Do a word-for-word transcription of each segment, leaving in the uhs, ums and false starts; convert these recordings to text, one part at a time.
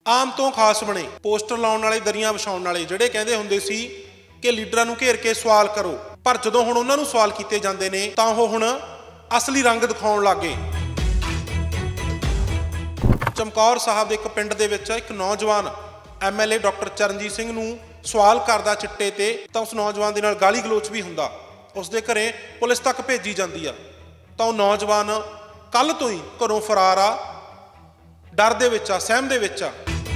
आम तो खास बने पोस्टर लाने वाले दरियां विछाउण वाले जिहड़े कहंदे हुंदे सी कि लीडरां नूं घेर के सवाल करो, पर जदों हुण उन्हां नूं सवाल कीते जांदे ने तां ओह हुण असली रंग दिखाउण लग गए। चमकौर साहब दे एक पिंड दे विच एक नौजवान M L A doctor Charanjit Singh नूं सवाल करदा चिट्टे ते तां उस नौजवान दे नाल गाली गलोच भी हुंदा, उसदे घरे पुलिस तक भेजी जांदी आ। तां ओह नौजवान कल तो ही घरों फरार आ, डर दे विच आ, सहम दे विच आ।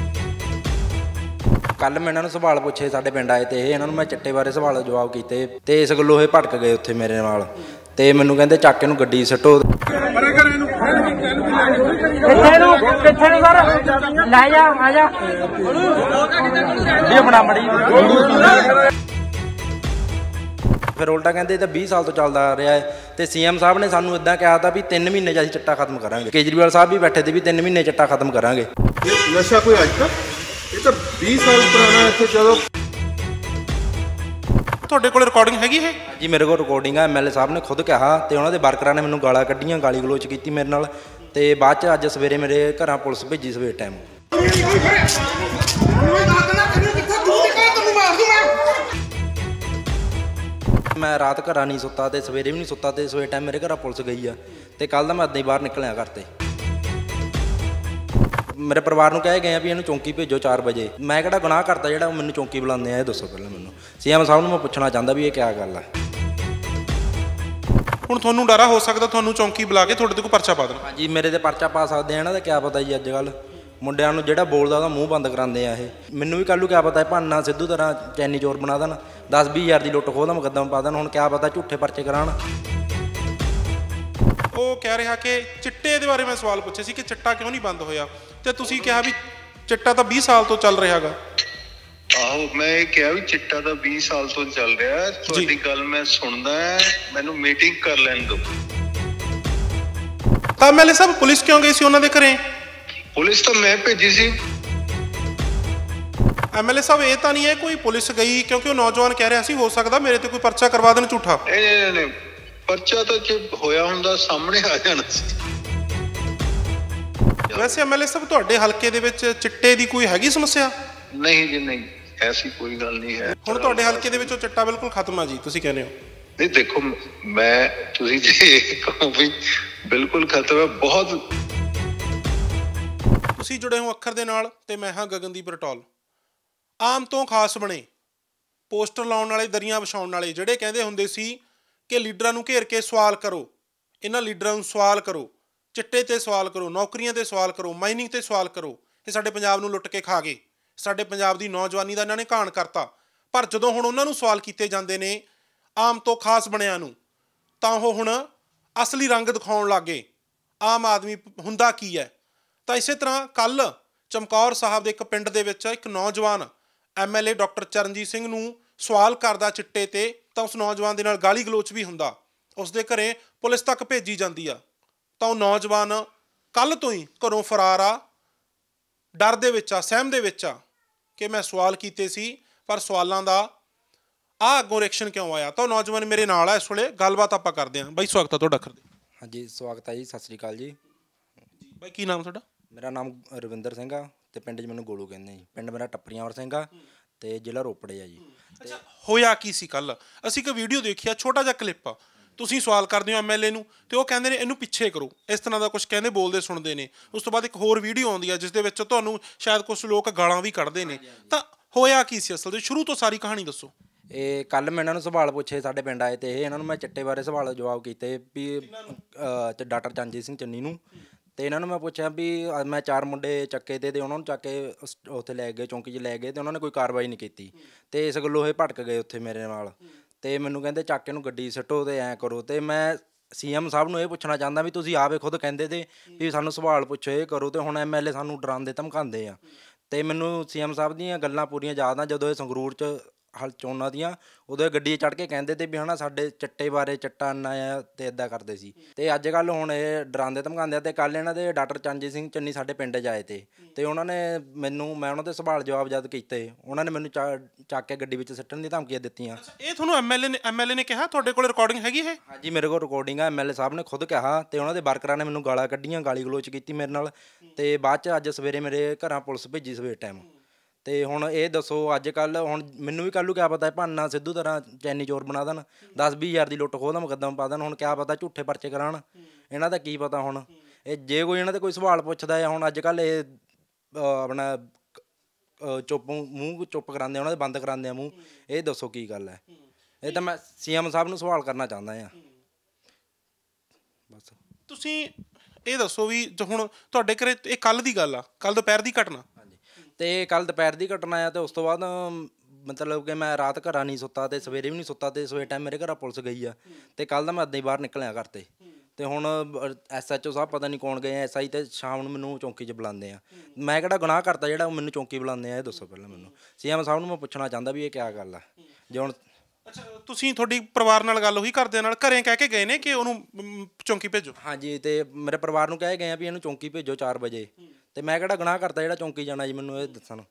कल मैं इन्होंने सवाल पूछे, साढ़े पिंड आए तो इन्होंने मैं चिट्टे बारे सवाल जवाब किए तो इस गलों ये भड़क गए उत्थे मेरे नाल ते मैनू कहंदे चक इहनूं गड्डी सट्टो। फिर उल्टा कहते तो बीस साल तो चलता आ रहा है तो सी एम साहब ने सानू इदा कहा था भी तीन महीने असीं चिट्टा खत्म करांगे। केजरीवाल साहब भी बैठे थे भी तीन महीने चिट्टा खत्म करांगे। नशा कोई अज तक ये तो बीस साल पुराना है। चलो ਤੁਹਾਡੇ ਕੋਲ ਰਿਕਾਰਡਿੰਗ ਹੈਗੀ ਹੈ ਜੀ? ਮੇਰੇ ਕੋਲ ਰਿਕਾਰਡਿੰਗ ਆ। ਐਮ ਐਲ ਏ ਸਾਹਿਬ ਨੇ ਖੁਦ ਕਿਹਾ ਤੇ ਉਹਨਾਂ ਦੇ ਵਰਕਰਾਂ ਨੇ ਮੈਨੂੰ ਗਾਲਾਂ ਕੱਢੀਆਂ, ਗਾਲੀ ਗਲੋਚ ਕੀਤੀ ਮੇਰੇ ਨਾਲ ਤੇ ਬਾਅਦ ਚ ਅੱਜ ਸਵੇਰੇ ਮੇਰੇ ਘਰਾਂ ਪੁਲਿਸ ਭੇਜੀ ਸਵੇਰ ਟਾਈਮ। ਮੈਂ ਰਾਤ ਘਰਾਂ ਨਹੀਂ ਸੁੱਤਾ ਤੇ ਸਵੇਰੇ ਵੀ ਨਹੀਂ ਸੁੱਤਾ ਤੇ ਸਵੇਰ ਟਾਈਮ ਮੇਰੇ ਘਰਾਂ ਪੁਲਿਸ ਗਈ ਆ ਤੇ ਕੱਲ ਦਾ ਮੈਂ ਅੱਧੇ ਬਾਹਰ ਨਿਕਲਿਆ ਘਰ ਤੇ। मेरे परिवार को कह गए भी इन्हूं चौंकी भेजो चार बजे। मैं किहड़ा गुनाह करता जिहड़ा मैनूं चौंकी बुलाते हैं? ये दसो पहले मैनूं। सी एम साहब नूं मैं पुछना चाहता भी ये क्या गल है। हुण तुहानूं डर हो सकदा तुहानूं चौंकी बुला के तुहाडे ते कोई परचा पा देण? हाँ जी, मेरे ते परचा पा सकदे हैं ना, तो क्या पता जी अजकल मुंडिਆਂ ਨੂੰ ਜਿਹੜਾ ਬੋਲਦਾ ਉਹਦਾ ਮੂੰਹ ਬੰਦ ਕਰਾਉਂਦੇ ਆ ਇਹ। ਮੈਨੂੰ ਵੀ ਕੱਲ੍ਹ ਨੂੰ ਕਿਆ ਪਤਾ ਭਾਨਾ ਸਿੱਧੂ ਤਰ੍ਹਾਂ ਚੈਨੀ ਚੋਰ ਬਣਾ ਦੇਣ, ਦਸ ਵੀਹ ਹਜ਼ਾਰ ਦੀ ਲੁੱਟ ਖੋਹ ਦਾ ਮੁਕੱਦਮਾ ਪਾ ਦੇਣ। ਹੁਣ ਕਿਆ ਪਤਾ ਝੂਠੇ ਪਰਚੇ ਕਰਾਉਣ। ਉਹ ਕਹਿ ਰਿਹਾ ਕਿ ਚਿੱਟੇ ਦੇ ਬਾਰੇ ਮੈਂ ਸਵਾਲ ਪੁੱਛੇ ਸੀ ਕਿ ਚਿੱਟਾ ਕਿਉਂ ਨਹੀਂ ਬੰਦ ਹੋਇਆ ਤੇ ਤੁਸੀਂ ਕਿਹਾ ਵੀ ਚਿੱਟਾ ਤਾਂ ਵੀਹ ਸਾਲ ਤੋਂ ਚੱਲ ਰਿਹਾ ਹੈਗਾ। ਆਹੋ, ਮੈਂ ਇਹ ਕਿਹਾ ਵੀ ਚਿੱਟਾ ਤਾਂ ਵੀਹ ਸਾਲ ਤੋਂ ਚੱਲ ਰਿਹਾ। ਤੁਹਾਡੀ ਗੱਲ ਮੈਂ ਸੁਣਦਾ, ਮੈਨੂੰ ਮੀਟਿੰਗ ਕਰ ਲੈਣ ਦਿਓ। ਤਾਂ ਐਮ ਐਲ ਏ ਸਾਹਿਬ ਪੁਲਿਸ ਕਿਉਂ ਗਈ ਸੀ ਉਹਨਾਂ ਦੇ ਘਰੇ? ਪੁਲਿਸ ਤਾਂ ਮੈਂ ਭੇਜੀ ਸੀ। ਐਮ ਐਲ ਏ ਸਾਹਿਬ ਇਹ ਤਾਂ ਨਹੀਂ ਹੈ ਕੋਈ ਪੁਲਿਸ ਗਈ ਕਿਉਂਕਿ ਉਹ ਨੌਜਵਾਨ ਕਹਿ ਰਿਹਾ ਸੀ ਹੋ ਸਕਦਾ ਮੇਰੇ ਤੇ ਕੋਈ ਪਰਚਾ ਕਰਵਾ ਦੇਣ ਝੂਠਾ। ਇਹ ਨਹੀਂ, ਪਰਚਾ ਤਾਂ ਜੇ ਹੋਇਆ ਹੁੰਦਾ ਸਾਹਮਣੇ ਆ ਜਾਣਾ ਸੀ। ਵੈਸੇ ਐਮ ਐਲ ਏ ਸਾਹਿਬ ਤੁਹਾਡੇ ਹਲਕੇ ਦੇ ਵਿੱਚ ਚਿੱਟੇ ਦੀ ਕੋਈ ਹੈਗੀ ਸਮੱਸਿਆ? ਨਹੀਂ ਜੀ, ਨਹੀਂ, ਐਸੀ ਕੋਈ ਗੱਲ ਨਹੀਂ ਹੈ। ਹੁਣ ਤੁਹਾਡੇ ਹਲਕੇ ਦੇ ਵਿੱਚੋਂ ਚਿੱਟਾ ਬਿਲਕੁਲ ਖਤਮ ਆ ਜੀ ਤੁਸੀਂ ਕਹਿੰਦੇ ਹੋ? ਨਹੀਂ ਦੇਖੋ, ਮੈਂ ਤੁਸੀਂ ਜੇ ਕਹੋ ਵੀ ਬਿਲਕੁਲ ਖਤਮ ਹੈ, ਬਹੁਤ। ਤੁਸੀਂ ਜੁੜੇ ਹੋ ਅੱਖਰ ਦੇ ਨਾਲ ਤੇ ਮੈਂ ਹਾਂ ਗਗਨਦੀਪ ਰਟੌਲ। ਆਮ ਤੋਂ ਖਾਸ ਬਣੇ ਪੋਸਟਰ ਲਾਉਣ ਵਾਲੇ ਦਰਿयां ਵਿਛਾਉਣ ਵਾਲੇ ਜਿਹੜੇ ਕਹਿੰਦੇ ਹੁੰਦੇ ਸੀ ਕਿ ਲੀਡਰਾਂ ਨੂੰ ਘੇਰ ਕੇ ਸਵਾਲ ਕਰੋ, ਇਹਨਾਂ ਲੀਡਰਾਂ ਨੂੰ ਸਵਾਲ ਕਰੋ, ਚਿੱਟੇ ਤੇ ਸਵਾਲ ਕਰੋ, ਨੌਕਰੀਆਂ ਤੇ ਸਵਾਲ ਕਰੋ, ਮਾਈਨਿੰਗ ਤੇ ਸਵਾਲ ਕਰੋ। ਇਹ ਸਾਡੇ ਪੰਜਾਬ ਨੂੰ ਲੁੱਟ ਕੇ ਖਾ ਗਏ, ਸਾਡੇ ਪੰਜਾਬ ਦੀ ਨੌਜਵਾਨੀ ਦਾ ਇਹਨਾਂ ਨੇ ਘਾਣ ਕਰਤਾ। ਪਰ ਜਦੋਂ ਹੁਣ ਉਹਨਾਂ ਨੂੰ ਸਵਾਲ ਕੀਤੇ ਜਾਂਦੇ ਨੇ ਆਮ ਤੋਂ ਖਾਸ ਬਣਿਆਂ ਨੂੰ ਤਾਂ ਉਹ ਹੁਣ ਅਸਲੀ ਰੰਗ ਦਿਖਾਉਣ ਲੱਗ ਗਏ। ਆਮ ਆਦਮੀ ਹੁੰਦਾ ਕੀ ਹੈ? ਤਾਂ ਇਸੇ ਤਰ੍ਹਾਂ ਕੱਲ੍ਹ ਚਮਕੌਰ ਸਾਹਿਬ ਦੇ ਇੱਕ ਪਿੰਡ ਦੇ ਵਿੱਚ ਇੱਕ ਨੌਜਵਾਨ M L A doctor Charanjit Singh ਨੂੰ ਸਵਾਲ ਕਰਦਾ ਚਿੱਟੇ ਤੇ ਤਾਂ ਉਸ ਨੌਜਵਾਨ ਦੇ ਨਾਲ ਗਾਲੀ ਗਲੋਚ ਵੀ ਹੁੰਦਾ, ਉਸਦੇ ਘਰੇ ਪੁਲਿਸ ਤੱਕ ਭੇਜੀ ਜਾਂਦੀ ਆ। ਤਾਂ ਉਹ ਨੌਜਵਾਨ ਕੱਲ੍ਹ ਤੋਂ ਹੀ ਘਰੋਂ ਫਰਾਰ ਆ, ਡਰ ਦੇ ਵਿੱਚ ਆ, ਸਹਿਮ ਦੇ ਵਿੱਚ ਆ ਕਿ ਮੈਂ ਸਵਾਲ ਕੀਤੇ ਸੀ ਪਰ ਸਵਾਲਾਂ ਦਾ ਆਹ ਅੱਗੋਂ ਰਿਐਕਸ਼ਨ ਕਿਉਂ ਆਇਆ। ਤਾਂ ਉਹ ਨੌਜਵਾਨ ਮੇਰੇ ਨਾਲ ਆ ਇਸ ਵੇਲੇ, ਗੱਲਬਾਤ ਆਪਾਂ ਕਰਦੇ ਹਾਂ। ਬਾਈ ਸਵਾਗਤ ਆ ਤੁਹਾਡਾ ਅੱਖਰ ਦੇ। ਹਾਂਜੀ ਸਵਾਗਤ ਹੈ ਜੀ, ਸਤਿ ਸ਼੍ਰੀ ਅਕਾਲ ਜੀ। ਬਾਈ ਕੀ ਨਾਮ ਤੁਹਾਡਾ? ਮੇਰਾ ਨਾਮ ਰਵਿੰਦਰ ਸਿੰਘ ਆ ਤੇ ਪਿੰਡ 'ਚ ਮੈਨੂੰ ਗੋਲੂ ਕਹਿੰਦੇ ਜੀ। ਪਿੰਡ ਮੇਰਾ ਟੱਪਰੀਆਂਵਰ ਸਿੰਘ ਆ ਤੇ ਜ਼ਿਲ੍ਹਾ ਰੋਪੜ ਆ ਜੀ। ਅੱਛਾ, ਹੋਇਆ ਕੀ ਸੀ ਕੱਲ੍ਹ? ਅਸੀਂ ਇੱਕ ਵੀਡੀਓ ਦੇਖਿਆ, ਛੋਟਾ ਜਿਹਾ ਕਲਿੱਪ ਆ, ਤੁਸੀਂ ਸਵਾਲ ਕਰਦੇ ਹੋ ਐਮ ਐਲ ਏ ਨੂੰ ਤੇ ਉਹ ਕਹਿੰਦੇ ਨੇ ਇਹਨੂੰ ਪਿੱਛੇ ਕਰੋ, ਇਸ ਤਰ੍ਹਾਂ ਦਾ ਕੁਝ ਕਹਿੰਦੇ ਬੋਲਦੇ ਸੁਣਦੇ ਨੇ। ਉਸ ਤੋਂ ਬਾਅਦ ਇੱਕ ਹੋਰ ਵੀਡੀਓ ਆਉਂਦੀ ਆ ਜਿਸ ਦੇ ਵਿੱਚ ਤੁਹਾਨੂੰ ਸ਼ਾਇਦ ਕੁਝ ਲੋਕ ਗਾਲਾਂ ਵੀ ਕੱਢਦੇ ਨੇ। ਤਾਂ ਹੋਇਆ ਕੀ ਸੀ ਅਸਲ ਦੇ? ਸ਼ੁਰੂ ਤੋਂ ਸਾਰੀ ਕਹਾਣੀ ਦੱਸੋ। ਇਹ ਕੱਲ੍ਹ ਮੈਂ ਇਹਨਾਂ ਨੂੰ ਸਵਾਲ ਪੁੱਛੇ, ਸਾਡੇ ਪਿੰਡ ਆਏ ਤੇ ਇਹਨਾਂ ਨੂੰ ਮੈਂ ਚਿੱਟੇ ਬਾਰੇ ਸਵਾਲ ਜਵਾਬ ਕੀਤੇ ਵੀ ਡਾਕਟਰ ਚਰਨਜੀਤ ਸਿੰਘ ਚੰਨੀ ਨੂੰ। ਤੇ ਇਹਨਾਂ ਨੂੰ ਮੈਂ ਪੁੱਛਿਆ ਵੀ ਮੈਂ ਚਾਰ ਮੁੰਡੇ ਚੱਕੇ ਤੇ ਤੇ ਉਹਨਾਂ ਨੂੰ ਚੱਕ ਕੇ ਉੱਥੇ ਲੈ ਗਏ, ਚੌਂਕੀ 'ਚ ਲੈ ਗਏ ਤੇ ਉਹਨਾਂ ਨੇ ਕੋਈ ਕਾਰਵਾਈ ਨਹੀਂ ਕੀਤੀ ਤੇ ਇਸ ਗੱਲੋਂ ਇਹ ਭੜਕ ਗਏ ਉੱਥੇ ਮੇਰੇ ਨਾਲ ਤੇ ਮੈਨੂੰ ਕਹਿੰਦੇ ਚੱਕ ਇਹਨੂੰ ਗੱਡੀ ਸੱਟੋ ਤੇ ਐਂ ਕਰੋ। ਤੇ ਮੈਂ ਸੀ ਐਮ ਸਾਹਿਬ ਨੂੰ ਇਹ ਪੁੱਛਣਾ ਚਾਹੁੰਦਾ ਵੀ ਤੁਸੀਂ ਆਪੇ ਖੁਦ ਕਹਿੰਦੇ ਤੇ ਵੀ ਸਾਨੂੰ ਸਵਾਲ ਪੁੱਛੋ, ਇਹ ਕਰੋ, ਤੇ ਹੁਣ ਐਮ ਐਲ ਏ ਸਾਨੂੰ ਡਰਾਉਂਦੇ ਧਮਕਾਉਂਦੇ ਆ। ਤੇ ਮੈਨੂੰ ਸੀ ਐਮ ਸਾਹਿਬ ਦੀਆਂ ਗੱਲਾਂ ਪੂਰੀਆਂ ਯਾਦ ਆ ਜਦੋਂ ਇਹ ਸੰਗਰੂਰ 'ਚ ਹਲ ਚੋਣਾਂ ਦੀਆਂ, ਉਦੋਂ ਇਹ ਗੱਡੀ 'ਚ ਚੜ੍ਹ ਕੇ ਕਹਿੰਦੇ ਤੇ ਵੀ ਹਨਾ ਸਾਡੇ ਚਿੱਟੇ ਬਾਰੇ, ਚਿੱਟਾ ਅੰਨਾ ਆ ਤੇ ਇੱਦਾਂ ਕਰਦੇ ਸੀ। ਤੇ ਅੱਜ ਕੱਲ੍ਹ ਹੁਣ ਇਹ ਡਰਾਉਂਦੇ ਧਮਕਾਉਂਦੇ ਆ। ਤੇ ਕੱਲ੍ਹ ਇਹਨਾਂ ਦੇ ਡਾਕਟਰ ਚਰਨਜੀਤ ਸਿੰਘ ਚੰਨੀ ਸਾਡੇ ਪਿੰਡ 'ਚ ਆਏ ਤੇ ਤੇ ਉਹਨਾਂ ਨੇ ਮੈਨੂੰ, ਮੈਂ ਉਹਨਾਂ ਦੇ ਸਵਾਲ ਜਵਾਬ ਜਦ ਕੀਤੇ, ਉਹਨਾਂ ਨੇ ਮੈਨੂੰ ਚਾ ਚੱਕ ਕੇ ਗੱਡੀ ਵਿੱਚ ਸਿੱਟਣ ਦੀ ਧਮਕੀਆਂ ਦਿੱਤੀਆਂ। ਇਹ ਤੁਹਾਨੂੰ ਐਮਐਲਏ ਨੇ ਐਮਐਲਏ ਨੇ ਕਿਹਾ? ਤੁਹਾਡੇ ਕੋਲ ਰਿਕਾਰਡਿੰਗ ਹੈਗੀ ਇਹ? ਹਾਂਜੀ ਮੇਰੇ ਕੋਲ ਰਿਕਾਰਡਿੰਗ ਆ, ਐਮਐਲਏ ਸਾਹਿਬ ਨੇ ਖੁਦ ਕਿਹਾ ਤੇ ਉਹਨਾਂ ਦੇ ਵਰਕਰਾਂ ਨੇ ਮੈਨੂੰ ਗਾਲਾਂ ਕੱਢੀਆਂ, ਗਾਲੀ ਗਲੋਚ ਕੀਤੀ ਮੇਰੇ ਨਾਲ। ਤੇ ਬਾਅਦ 'ਚ ਅੱਜ ਸਵੇਰੇ ਮੇਰੇ ਘਰਾਂ ਪੁਲਿਸ ਭੇਜੀ ਸਵੇਰ ਟਾਈਮ। ਤੇ ਹੁਣ ਇਹ ਦੱਸੋ ਅੱਜ ਕੱਲ੍ਹ ਹੁਣ ਮੈਨੂੰ ਵੀ ਕੱਲ੍ਹ ਨੂੰ ਕਿਆ ਪਤਾ ਭਾਨਾ ਸਿੱਧੂ ਤਰ੍ਹਾਂ ਚੈਨੀ ਚੋਰ ਬਣਾ ਦੇਣ, ਦਸ ਵੀਹ ਹਜ਼ਾਰ ਦੀ ਲੁੱਟ ਖੋਹ ਦਾ ਮੁਕੱਦਮਾ ਪਾ ਦੇਣ। ਹੁਣ ਕਿਆ ਪਤਾ ਝੂਠੇ ਪਰਚੇ ਕਰਾਉਣ, ਇਹਨਾਂ ਦਾ ਕੀ ਪਤਾ। ਹੁਣ ਇਹ ਜੇ ਕੋਈ ਇਹਨਾਂ ਦੇ ਕੋਈ ਸਵਾਲ ਪੁੱਛਦਾ ਆ, ਹੁਣ ਅੱਜ ਕੱਲ੍ਹ ਇਹ ਆਪਣਾ ਚੁੱਪ ਮੂੰਹ ਚੁੱਪ ਕਰਾਉਂਦੇ ਆ, ਉਹਨਾਂ ਦੇ ਬੰਦ ਕਰਾਉਂਦੇ ਆ ਮੂੰਹ। ਇਹ ਦੱਸੋ ਕੀ ਗੱਲ ਹੈ? ਇਹ ਤਾਂ ਮੈਂ ਸੀਐਮ ਸਾਹਿਬ ਨੂੰ ਸਵਾਲ ਕਰਨਾ ਚਾਹੁੰਦਾ ਆ ਬਸ। ਤੁਸੀਂ ਇਹ ਦੱਸੋ ਵੀ ਹੁਣ ਤੁਹਾਡੇ ਘਰੇ ਇਹ ਕੱਲ੍ਹ ਦੀ ਗੱਲ ਆ, ਕੱਲ੍ਹ ਦੁਪਹਿਰ ਦੀ ਘਟਨਾ? ਹਾਂਜੀ। ਤੇ ਕੱਲ੍ਹ ਦੁਪਹਿਰ ਦੀ ਘਟਨਾ ਆ। ਤੇ ਉਸ ਤੋਂ ਬਾਅਦ ਮਤਲਬ ਕਿ ਮੈਂ ਰਾਤ ਘਰਾਂ ਨਹੀਂ ਸੁੱਤਾ ਤੇ ਸਵੇਰੇ ਵੀ ਨਹੀਂ ਸੁੱਤਾ। ਤੇ ਸਵੇਰ ਟਾਈਮ ਮੇਰੇ ਘਰ ਪੁਲਿਸ ਗਈ ਆ ਤੇ ਕੱਲ੍ਹ ਦਾ ਮੈਂ ਅੱਧੇ ਹੀ ਬਾਹਰ ਨਿਕਲਿਆ ਘਰ ਤੇ। ਤੇ ਹੁਣ ਐਸ ਐਚ ਓ ਸਾਹਿਬ ਪਤਾ ਨਹੀਂ ਕੌਣ ਗਏ ਆ, ਐਸ ਆਈ ਤੇ ਸ਼ਾਮ ਨੂੰ ਮੈਨੂੰ ਚੌਂਕੀ 'ਚ ਬੁਲਾਉਂਦੇ ਆ। ਮੈਂ ਕਿਹੜਾ ਗੁਨਾਹ ਕਰਤਾ ਜਿਹੜਾ ਉਹ ਮੈਨੂੰ ਚੌਂਕੀ ਬੁਲਾਉਂਦੇ ਆ? ਇਹ ਦੱਸੋ ਪਹਿਲਾਂ ਮੈਨੂੰ। ਸੀਐਮ ਸਾਹਿਬ ਨੂੰ ਮੈਂ ਪੁੱਛਣਾ ਚਾਹੁੰਦਾ ਵੀ ਇਹ ਕਿਆ ਗੱਲ ਆ ਜੇ ਹੁਣ। ਅੱਛਾ, ਤੁਸੀਂ ਤੁਹਾਡੀ ਪਰਿਵਾਰ ਨਾਲ ਗੱਲ ਹੋਈ, ਘਰਦਿਆਂ ਨਾਲ? ਘਰੇ ਕਹਿ ਕੇ ਗਏ ਨੇ ਕਿ ਉਹਨੂੰ ਚੌਂਕੀ ਭੇਜੋ? ਹਾਂਜੀ, ਤੇ ਮੇਰੇ ਪਰਿਵਾਰ ਨੂੰ ਕਹਿ ਗਏ ਆ ਵੀ ਇਹਨੂੰ ਚੌਂਕੀ ਭੇਜੋ ਚਾਰ ਵਜੇ। ਤੇ ਮੈਂ ਕਿਹੜਾ ਗੁਨਾਹ ਕਰਤਾ ਜਿਹੜਾ ਚੌਂਕੀ ਜਾਣਾ ਜੀ? ਮੈਨੂੰ ਇਹ ਦੱਸਣ।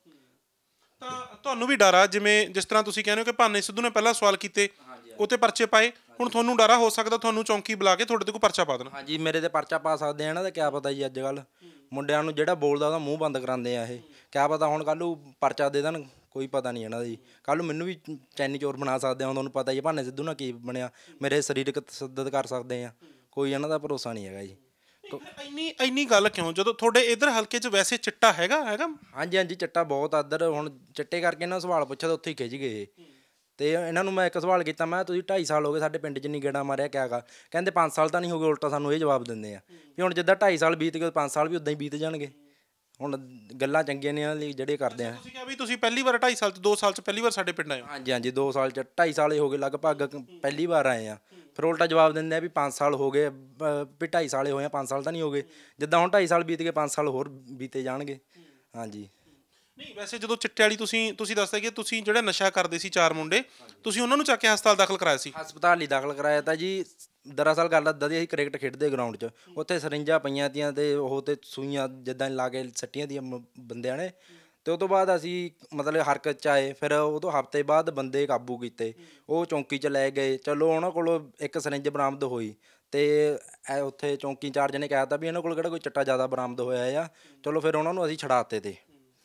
ਤਾਂ ਤੁਹਾਨੂੰ ਵੀ ਡਰ ਆ, ਜਿਵੇਂ ਜਿਸ ਤਰ੍ਹਾਂ ਤੁਸੀਂ ਕਹਿੰਦੇ ਹੋ ਕਿ ਭਾਨੇ ਸਿੱਧੂ ਨੇ ਪਹਿਲਾਂ ਸਵਾਲ ਕੀਤੇ, ਉਹਤੇ ਪਰਚੇ ਪਾਏ, ਹੁਣ ਤੁਹਾਨੂੰ ਡਰ ਆ ਹੋ ਸਕਦਾ ਤੁਹਾਨੂੰ ਚੌਂਕੀ ਬੁਲਾ ਕੇ ਤੁਹਾਡੇ ਤੇ ਕੋਈ ਪਰਚਾ ਪਾ ਦੇਣ? ਹਾਂਜੀ, ਮੇਰੇ ਤੇ ਪਰਚਾ ਪਾ ਸਕਦੇ ਆ ਇਹਨਾਂ ਦਾ ਕਿਆ ਪਤਾ ਜੀ। ਅੱਜ ਕੱਲ੍ਹ ਮੁੰਡਿਆਂ ਨੂੰ ਜਿਹੜਾ ਬੋਲਦਾ ਉਹਦਾ ਮੂੰਹ ਬੰਦ ਕਰਾਉਂਦੇ ਆ ਇਹ। ਕਿਆ ਪਤਾ ਹੁਣ ਕੱਲ੍ਹ ਨੂੰ ਪਰਚਾ ਦੇ ਦੇਣ, ਕੋਈ ਪਤਾ ਨਹੀਂ ਇਹਨਾਂ ਦਾ ਜੀ। ਕੱਲ੍ਹ ਨੂੰ ਮੈਨੂੰ ਵੀ ਚੈਨੀ ਚੋਰ ਬਣਾ ਸਕਦੇ ਆ, ਤੁਹਾਨੂੰ ਪਤਾ ਹੀ ਭਾਨੇ ਸਿੱਧੂ ਨਾਲ ਕੀ ਬਣਿਆ। ਮੇਰੇ ਸਰੀਰਕ ਤਸ਼ੱਦਦ ਕਰ ਸਕਦੇ ਆ, ਕੋਈ ਇਹਨਾਂ ਦਾ ਭਰੋਸਾ ਨਹੀਂ ਹੈਗਾ ਜੀ। ਇੰਨੀ ਇੰਨੀ ਗੱਲ ਕਿਉਂ ਜਦੋਂ ਤੁਹਾਡੇ ਇੱਧਰ ਹਲਕੇ 'ਚ ਵੈਸੇ ਚਿੱਟਾ ਹੈਗਾ ਹੈਗਾ? ਹਾਂਜੀ ਹਾਂਜੀ, ਚਿੱਟਾ ਬਹੁਤ ਇੱਧਰ। ਹੁਣ ਚਿੱਟੇ ਕਰਕੇ ਇਹਨਾਂ ਸਵਾਲ ਪੁੱਛਿਆ ਤਾਂ ਉੱਥੇ ਹੀ ਖਿੱਚ ਗਏ। ਤੇ ਇਹਨਾਂ ਨੂੰ ਮੈਂ ਇੱਕ ਸਵਾਲ ਕੀਤਾ, ਮੈਂ ਤੁਸੀਂ ਢਾਈ ਸਾਲ ਹੋ ਗਏ ਸਾਡੇ ਪਿੰਡ 'ਚ ਨਹੀਂ ਗੇੜਾ ਮਾਰਿਆ, ਕਿਆ ਗਾ? ਕਹਿੰਦੇ ਪੰਜ ਸਾਲ ਤਾਂ ਨਹੀਂ ਹੋ ਗਏ। ਉਲਟਾ ਸਾਨੂੰ ਇਹ ਜਵਾਬ ਦਿੰਦੇ ਆ ਵੀ ਹੁਣ ਜਿੱਦਾਂ ਢਾਈ ਸਾਲ ਬੀਤ ਗਏ ਪੰਜ ਸਾਲ ਵੀ ਉੱਦਾਂ ਹੀ ਬੀਤ ਜਾਣਗੇ। ਹੁਣ ਗੱਲਾਂ ਚੰਗੀਆਂ ਨੇ ਇਹਨਾਂ ਲਈ ਜਿਹੜੇ ਕਰਦੇ ਆ। ਤੁਸੀਂ ਕਿਹਾ ਵੀ ਤੁਸੀਂ ਪਹਿਲੀ ਵਾਰ ਢਾਈ ਸਾਲ 'ਚ ਦੋ ਸਾਲ 'ਚ ਪਹਿਲੀ ਵਾਰ ਸਾਡੇ ਪਿੰਡ ਆਏ ਹੋ? ਹਾਂਜੀ ਹਾਂਜੀ, ਦੋ ਸਾਲ 'ਚ ਢਾਈ ਸਾਲ ਹੀ ਹੋ ਗਏ ਲਗਭਗ, ਪਹਿਲੀ ਵਾਰ ਆਏ ਆ। ਫਿਰ ਉਲਟਾ ਜਵਾਬ ਦਿੰਦੇ ਆ ਵੀ ਪੰਜ ਸਾਲ ਹੋ ਗਏ, ਵੀ ਢਾਈ ਸਾਲ ਹੋਏ ਆ, ਪੰਜ ਸਾਲ ਤਾਂ ਨਹੀਂ ਹੋ ਗਏ। ਜਿੱਦਾਂ ਹੁਣ ਢਾਈ ਸਾਲ ਬੀਤ ਗਏ ਪੰਜ ਸਾਲ ਹੋਰ ਬੀਤੇ ਜਾਣਗੇ। ਹਾਂਜੀ। ਨਹੀਂ ਵੈਸੇ ਜਦੋਂ ਚਿੱਟੇ ਵਾਲੀ ਤੁਸੀਂ ਤੁਸੀਂ ਦੱਸਦੇ ਕਿ ਤੁਸੀਂ ਜਿਹੜਾ ਨਸ਼ਾ ਕਰਦੇ ਸੀ ਚਾਰ ਮੁੰਡੇ, ਤੁਸੀਂ ਉਹਨਾਂ ਨੂੰ ਚੱਕ ਕੇ ਹਸਪਤਾਲ ਦਾਖਲ ਕਰਾਇਆ ਸੀ? ਹਸਪਤਾਲ ਹੀ ਦਾਖਲ ਕਰਾਇਆ ਤਾਂ ਜੀ। ਦਰਅਸਲ ਗੱਲ ਇੱਦਾਂ ਦੀ, ਅਸੀਂ ਕ੍ਰਿਕਟ ਖੇਡਦੇ ਗਰਾਊਂਡ 'ਚ, ਉੱਥੇ ਸਰਿੰਜਾਂ ਪਈਆਂ ਤੀਆਂ ਤੇ ਉਹ ਤੇ ਸੂਈਆਂ ਜਿੱਦਾਂ ਲਾ ਕੇ ਸੱਟੀਆਂ ਦੀਆਂ ਬੰਦਿਆਂ ਨੇ। ਤੇ ਉਹ ਤੋਂ ਬਾਅਦ ਅਸੀਂ ਮਤਲਬ ਹਰਕਤ 'ਚ ਆਏ। ਫਿਰ ਉਹ ਤੋਂ ਹਫ਼ਤੇ ਬਾਅਦ ਬੰਦੇ ਕਾਬੂ ਕੀਤੇ, ਉਹ ਚੌਂਕੀ 'ਚ ਲੈ ਗਏ। ਚਲੋ ਉਹਨਾਂ ਕੋਲੋਂ ਇੱਕ ਸਰਿੰਜ ਬਰਾਮਦ ਹੋਈ ਤੇ ਉੱਥੇ ਚੌਂਕੀ ਇੰਚਾਰਜ ਨੇ ਕਹਿ ਤਾ ਵੀ ਇਹਨਾਂ ਕੋਲ ਕਿਹੜਾ ਕੋਈ ਚਿੱਟਾ ਜ਼ਿਆਦਾ ਬਰਾਮਦ ਹੋਇਆ ਆ। ਚਲੋ ਫਿਰ ਉਹਨਾਂ ਨੂੰ ਅਸੀਂ ਛੁਡਾ ਦਿੱਤੇ ਤੇ